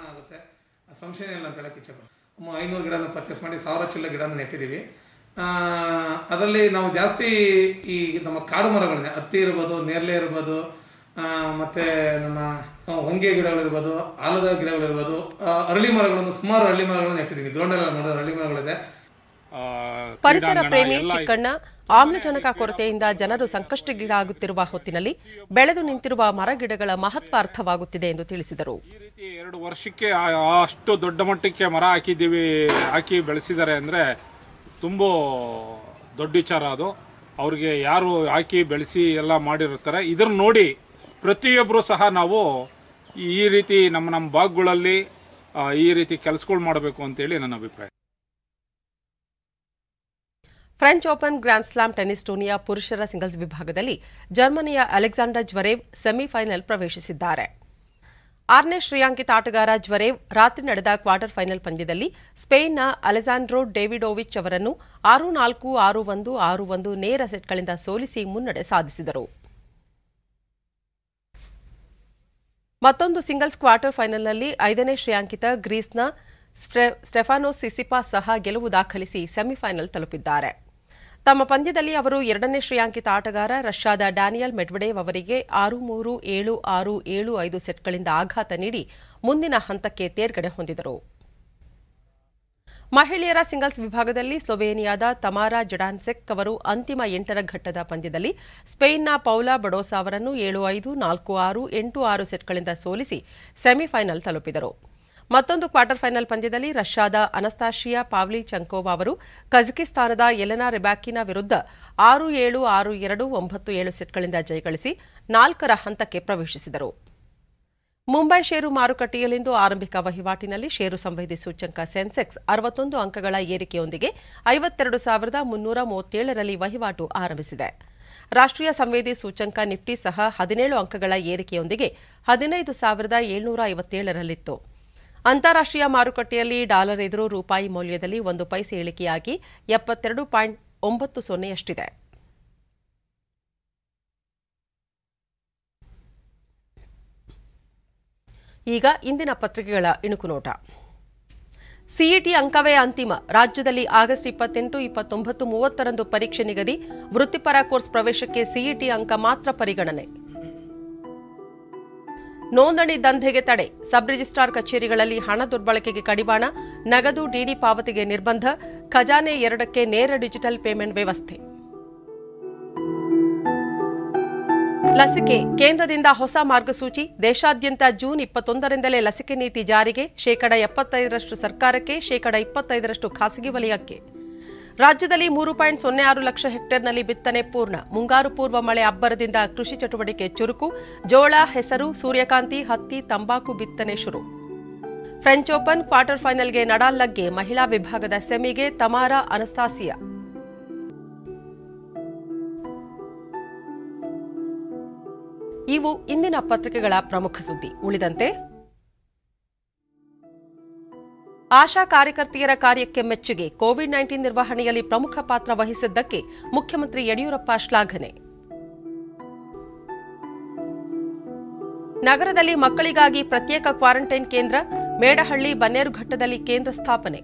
500 ಗಿಡನ ಪರ್ಚೇಸ್ ಮಾಡಿ 1000 ಚಿಲ್ಲ ಗಿಡನ ನೆಟ್ಟಿದ್ದೀವಿ. ಅದರಲ್ಲಿ ನಾವು ಜಾಸ್ತಿ ಈ ನಮ್ಮ ಕಾಡು ಮರಗಳನ್ನ ಹತ್ತಿ ಇರ್ಬೋದು, ನೇರಳೆ ಇರ್ಬೋದು, ಮತ್ತೆ ನಮ್ಮ ಹೊಂಗೆ ಗಿಡಗಳಿರ್ಬೋದು, ಆಲದ ಗಿಡಗಳಿರ್ಬೋದು, ಅರಳಿ ಮರಗಳನ್ನು ಸುಮಾರು ಅರಳಿ ಮರಗಳನ್ನು ನೆಟ್ಟಿದ್ದೀವಿ. ಗ್ರೌಂಡ್ ಎಲ್ಲ ನೋಡಿದ್ರೆ ಅರಳಿ ಮರಗಳಿದೆ. ಪರಿಸರ ಪ್ರೇಮಿ ಚಿಕ್ಕಣ್ಣ ಆಮ್ಲಜನಕ ಕೊರತೆಯಿಂದ ಜನರು ಸಂಕಷ್ಟಗೀಡಾಗುತ್ತಿರುವ ಹೊತ್ತಿನಲ್ಲಿ ಬೆಳೆದು ನಿಂತಿರುವ ಮರ ಗಿಡಗಳ ಮಹತ್ವ ಅರ್ಥವಾಗುತ್ತಿದೆ ಎಂದು ತಿಳಿಸಿದರು. 2 ವರ್ಷಕ್ಕೆ ಅಷ್ಟು ದೊಡ್ಡ ಮಟ್ಟಕ್ಕೆ ಮರ ಹಾಕಿ ಬೆಳೆಸಿದ್ದಾರೆ ಅಂದರೆ ತುಂಬ ದೊಡ್ಡ ವಿಚಾರ. ಅದು ಅವ್ರಿಗೆ ಯಾರು ಹಾಕಿ ಬೆಳೆಸಿ ಎಲ್ಲ ಮಾಡಿರ್ತಾರೆ. ಇದನ್ನು ನೋಡಿ ಪ್ರತಿಯೊಬ್ಬರು ಸಹ ನಾವು ಈ ರೀತಿ ನಮ್ಮ ಭಾಗಗಳಲ್ಲಿ ಈ ರೀತಿ ಕೆಲಸಗಳು ಮಾಡಬೇಕು ಅಂತೇಳಿ ನನ್ನ ಅಭಿಪ್ರಾಯ. French Open grand slam tennis ಟೂರ್ನಿಯ ಪುರುಷರ ಸಿಂಗಲ್ಸ್ ವಿಭಾಗದಲ್ಲಿ ಜರ್ಮನಿಯ ಅಲೆಕ್ಸಾಂಡರ್ ಜ್ವರೇವ್ ಸೆಮಿಫೈನಲ್ ಪ್ರವೇಶಿಸಿದ್ದಾರೆ. 6ನೇ ಶ್ರೇಯಾಂಕಿತ ಆಟಗಾರ ಜ್ವರೇವ್ ರಾತ್ರಿ ನಡೆದ ಕ್ವಾರ್ಟರ್ ಫೈನಲ್ ಪಂದ್ಯದಲ್ಲಿ ಸ್ಪೇನ್ನ ಅಲೆಸಾಂಡ್ರೋ ಡೇವಿಡೋವಿಚ್ ಅವರನ್ನು 6-4, 6-1, 6-1 ನೇರ ಸೆಟ್ಗಳಿಂದ ಸೋಲಿಸಿ ಮುನ್ನಡೆ ಸಾಧಿಸಿದರು. ಮತ್ತೊಂದು ಸಿಂಗಲ್ಸ್ ಕ್ವಾರ್ಟರ್ ಫೈನಲ್ನಲ್ಲಿ 5ನೇ ಶ್ರೇಯಾಂಕಿತ ಗ್ರೀಸ್ನ ಸ್ಟೆಫಾನೋಸ್ ಸಿಸಿಪಾಸ್ ಸಹ ಗೆಲುವು ದಾಖಲಿಸಿ ಸೆಮಿಫೈನಲ್ ತಲುಪಿದ್ದಾರೆ. ತಮ್ಮ ಪಂದ್ಯದಲ್ಲಿ ಅವರು 2ನೇ ಶ್ರೇಯಾಂಕಿತ ಆಟಗಾರ ರಷ್ಯಾದ ಡ್ಯಾನಿಯಲ್ ಮೆಡ್ವೆಡೇವ್ ಅವರಿಗೆ 6-3, 7-6, 7-5 ಸೆಟ್ಗಳಿಂದ ಆಘಾತ ನೀಡಿ ಮುಂದಿನ ಹಂತಕ್ಕೆ ತೇರ್ಗಡೆ ಹೊಂದಿದರು. ಮಹಿಳೆಯರ ಸಿಂಗಲ್ಸ್ ವಿಭಾಗದಲ್ಲಿ ಸ್ಲೋವೇನಿಯಾದ ತಮಾರಾ ಜಡಾನ್ಸೆಕ್ ಅವರು ಅಂತಿಮ 8ರ ಘಟ್ಟದ ಪಂದ್ಯದಲ್ಲಿ ಸ್ಪೇನ್ನ ಪೌಲಾ ಬಡೋಸಾ ಅವರನ್ನು 7-5, 4-6, 8-6 ಸೆಟ್ಗಳಿಂದ ಸೋಲಿಸಿ ಸೆಮಿಫೈನಲ್ ತಲುಪಿದರು. ಮತ್ತೊಂದು ಕ್ವಾರ್ಟರ್ ಫೈನಲ್ ಪಂದ್ಯದಲ್ಲಿ ರಷ್ಯಾದ ಅನಸ್ತಾಶಿಯಾ ಪಾವ್ಲಿಚೆಂಕೋವಾ ಅವರು ಕಜಕಿಸ್ತಾನದ ಎಲೆನಾ ರಿಬ್ಯಾಕಿನಾ ವಿರುದ್ಧ 6-7, 6-2, 9-7 ಸೆಟ್ಗಳಿಂದ ಜಯಗಳಿಸಿ 4ರ ಹಂತಕ್ಕೆ ಪ್ರವೇಶಿಸಿದರು. ಮುಂಬೈ ಷೇರು ಮಾರುಕಟ್ಟೆಯಲ್ಲಿಂದು ಆರಂಭಿಕ ವಹಿವಾಟಿನಲ್ಲಿ ಷೇರು ಸಂವೇದಿ ಸೂಚ್ಯಂಕ ಸೆನ್ಸೆಕ್ಸ್ 61 ಅಂಕಗಳ ಏರಿಕೆಯೊಂದಿಗೆ 52,337ರಲ್ಲಿ ವಹಿವಾಟು ಆರಂಭಿಸಿದೆ. ರಾಷ್ಟ್ರೀಯ ಸಂವೇದಿ ಸೂಚ್ಯಂಕ ನಿಫ್ಟಿ ಸಹ 17 ಅಂಕಗಳ ಏರಿಕೆಯೊಂದಿಗೆ 15,757ರಲ್ಲಿತ್ತು. ಅಂತಾರಾಷ್ಟ್ರೀಯ ಮಾರುಕಟ್ಟೆಯಲ್ಲಿ ಡಾಲರ್ ಎದುರು ರೂಪಾಯಿ ಮೌಲ್ಯದಲ್ಲಿ 1 ಪೈಸೆ ಇಳಿಕೆಯಾಗಿ 72.90 ಈಗ ಇಂದಿನ ಪತ್ರಿಕೆಗಳ ಇಣುಕು ನೋಟ. ಸಿಇಟಿ ಅಂಕವೇ ಅಂತಿಮ. ರಾಜ್ಯದಲ್ಲಿ ಆಗಸ್ಟ್ 28, 29, 30ರಂದು ಪರೀಕ್ಷೆ ನಿಗದಿ. ವೃತ್ತಿಪರ ಕೋರ್ಸ್ ಪ್ರವೇಶಕ್ಕೆ ಸಿಇಟಿ ಅಂಕ ಮಾತ್ರ ಪರಿಗಣನೆ. ನೋಂದಣಿ ದಂಧೆಗೆ ತಡೆ. ಸಬ್ ರಿಜಿಸ್ಟ್ರಾರ್ ಕಚೇರಿಗಳಲ್ಲಿ ಹಣ ದುರ್ಬಳಕೆಗೆ ಕಡಿವಾಣ. ನಗದು ಡಿಡಿ ಪಾವತಿಗೆ ನಿರ್ಬಂಧ. ಖಜಾನೆ 2ಕ್ಕೆ ನೇರ ಡಿಜಿಟಲ್ ಪೇಮೆಂಟ್ ವ್ಯವಸ್ಥೆ. ಲಸಿಕೆ ಕೇಂದ್ರದಿಂದ ಹೊಸ ಮಾರ್ಗಸೂಚಿ. ದೇಶಾದ್ಯಂತ ಜೂನ್ 21ರಿಂದಲೇ ಲಸಿಕೆ ನೀತಿ ಜಾರಿಗೆ. 75% ಸರ್ಕಾರಕ್ಕೆ, 25% ಖಾಸಗಿ ವಲಯಕ್ಕೆ. ರಾಜ್ಯದಲ್ಲಿ 3.06 ಲಕ್ಷ ಹೆಕ್ಟೇರ್ನಲ್ಲಿ ಬಿತ್ತನೆ ಪೂರ್ಣ. ಮುಂಗಾರು ಪೂರ್ವ ಮಳೆ ಅಬ್ಬರದಿಂದ ಕೃಷಿ ಚಟುವಟಿಕೆ ಚುರುಕು. ಜೋಳ, ಹೆಸರು, ಸೂರ್ಯಕಾಂತಿ, ಹತ್ತಿ, ತಂಬಾಕು ಬಿತ್ತನೆ ಶುರು. ಫ್ರೆಂಚ್ ಓಪನ್ ಕ್ವಾರ್ಟರ್ ಫೈನಲ್ಗೆ ನಡಾಲ್ ಲಗ್ಗೆ. ಮಹಿಳಾ ವಿಭಾಗದ ಸೆಮಿಗೆ ತಮಾರಾ ಅನಸ್ತಾಸಿಯಾ. ಇವು ಇಂದಿನ ಪತ್ರಿಕೆಗಳ ಪ್ರಮುಖ ಸುದ್ದಿ. ಉಳಿದಂತೆ ಆಶಾ ಕಾರ್ಯಕರ್ತೆಯರ ಕಾರ್ಯಕ್ಕೆ ಮೆಚ್ಚುಗೆ. ಕೋವಿಡ್-19 ನಿರ್ವಹಣೆಯಲ್ಲಿ ಪ್ರಮುಖ ಪಾತ್ರ ವಹಿಸಿದ್ದಕ್ಕೆ ಮುಖ್ಯಮಂತ್ರಿ ಯಡಿಯೂರಪ್ಪ ಶ್ಲಾಘನೆ. ನಗರದಲ್ಲಿ ಮಕ್ಕಳಿಗಾಗಿ ಪ್ರತ್ಯೇಕ ಕ್ವಾರಂಟೈನ್ ಕೇಂದ್ರ. ಮೇಡಹಳ್ಳಿ, ಬನ್ನೇರುಘಟ್ಟದಲ್ಲಿ ಕೇಂದ್ರ ಸ್ಥಾಪನೆ.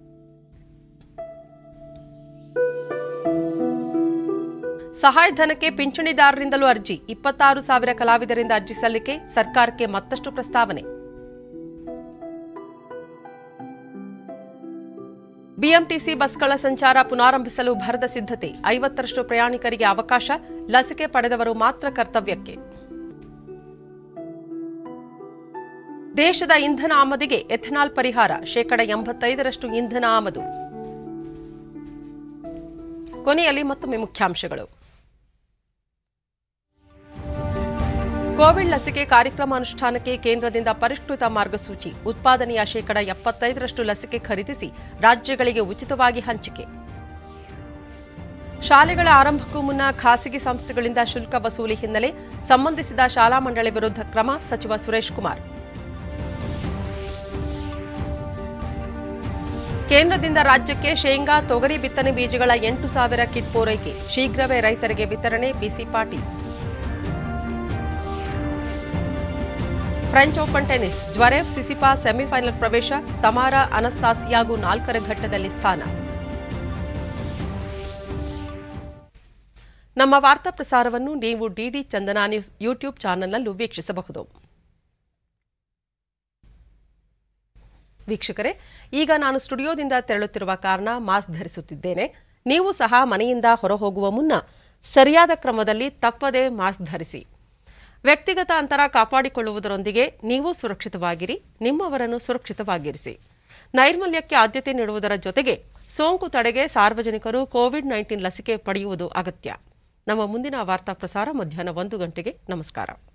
ಸಹಾಯಧನಕ್ಕೆ ಪಿಂಚಣಿದಾರರಿಂದಲೂ ಅರ್ಜಿ. 26,000 ಕಲಾವಿದರಿಂದ ಅರ್ಜಿ ಸಲ್ಲಿಕೆ. ಸರ್ಕಾರಕ್ಕೆ ಮತ್ತಷ್ಟು ಪ್ರಸ್ತಾವನೆ. ಬಿಎಂಟಿಸಿ ಬಸ್ಗಳ ಸಂಚಾರ ಪುನಾರಂಭಿಸಲು ಭರದ ಸಿದ್ಧತೆ. 50ರಷ್ಟು ಪ್ರಯಾಣಿಕರಿಗೆ ಅವಕಾಶ. ಲಸಿಕೆ ಪಡೆದವರು ಮಾತ್ರ ಕರ್ತವ್ಯಕ್ಕೆ. ದೇಶದ ಇಂಧನ ಆಮದಿಗೆ ಎಥೆನಾಲ್ ಪರಿಹಾರ. 85% ಇಂಧನ ಆಮದು. ಕೊನೆಯಲ್ಲಿ ಮತ್ತೊಮ್ಮೆ ಮುಖ್ಯಾಂಶಗಳು. ಕೋವಿಡ್ ಲಸಿಕೆ ಕಾರ್ಯಕ್ರಮ ಅನುಷ್ಠಾನಕ್ಕೆ ಕೇಂದ್ರದಿಂದ ಪರಿಷ್ಕೃತ ಮಾರ್ಗಸೂಚಿ. ಉತ್ಪಾದನೆಯ 75% ಲಸಿಕೆ ಖರೀದಿಸಿ ರಾಜ್ಯಗಳಿಗೆ ಉಚಿತವಾಗಿ ಹಂಚಿಕೆ. ಶಾಲೆಗಳ ಆರಂಭಕ್ಕೂ ಮುನ್ನ ಖಾಸಗಿ ಸಂಸ್ಥೆಗಳಿಂದ ಶುಲ್ಕ ವಸೂಲಿ ಹಿನ್ನೆಲೆ ಸಂಬಂಧಿಸಿದ ಶಾಲಾ ಮಂಡಳಿ ವಿರುದ್ಧ ಕ್ರಮ ಸಚಿವ ಸುರೇಶ್ ಕುಮಾರ್. ಕೇಂದ್ರದಿಂದ ರಾಜ್ಯಕ್ಕೆ ಶೇಂಗಾ ತೊಗರಿ ಬಿತ್ತನೆ ಬೀಜಗಳ 8,000 ಕಿಟ್ ಪೂರೈಕೆ, ಶೀಘ್ರವೇ ರೈತರಿಗೆ ವಿತರಣೆ. BC Patil. French Open tennis Zverev ಸಿಸಿಪಾ ಸೆಮಿಫೈನಲ್ ಪ್ರವೇಶ, ತಮಾರಾ ಅನಸ್ತಾಸಿಯಾಗೂ 4ರ ಘಟ್ಟದಲ್ಲಿ ಸ್ಥಾನ. ನಮ್ಮ ವಾರ್ತಾ ಪ್ರಸಾರವನ್ನು ನೀವು ಡಿಡಿ ಚಂದನ ನ್ಯೂಸ್ ಯೂಟ್ಯೂಬ್ ಚಾನೆಲ್ನಲ್ಲೂ ವೀಕ್ಷಿಸಬಹುದು. ವೀಕ್ಷಕರೇ, ಈಗ ನಾನು ಸ್ಟುಡಿಯೋದಿಂದ ತೆರಳುತ್ತಿರುವ ಕಾರಣ ಮಾಸ್ಕ್ ಧರಿಸುತ್ತಿದ್ದೇನೆ. ನೀವು ಸಹ ಮನೆಯಿಂದ ಹೊರಹೋಗುವ ಮುನ್ನ ಸರಿಯಾದ ಕ್ರಮದಲ್ಲಿ ತಪ್ಪದೇ ಮಾಸ್ಕ್ ಧರಿಸಿ. ವ್ಯಕ್ತಿಗತ ಅಂತರ ಕಾಪಾಡಿಕೊಳ್ಳುವುದರೊಂದಿಗೆ ನೀವು ಸುರಕ್ಷಿತವಾಗಿರಿ, ನಿಮ್ಮವರನ್ನು ಸುರಕ್ಷಿತವಾಗಿರಿಸಿ. ನೈರ್ಮಲ್ಯಕ್ಕೆ ಆದ್ಯತೆ ನೀಡುವುದರ ಜೊತೆಗೆ ಸೋಂಕು ತಡೆಗೆ ಸಾರ್ವಜನಿಕರು ಕೋವಿಡ್-19 ಲಸಿಕೆ ಪಡೆಯುವುದು ಅಗತ್ಯ. ನಮ್ಮ ಮುಂದಿನ ವಾರ್ತಾ ಪ್ರಸಾರ ಮಧ್ಯಾಹ್ನ 1 ಗಂಟೆಗೆ. ನಮಸ್ಕಾರ.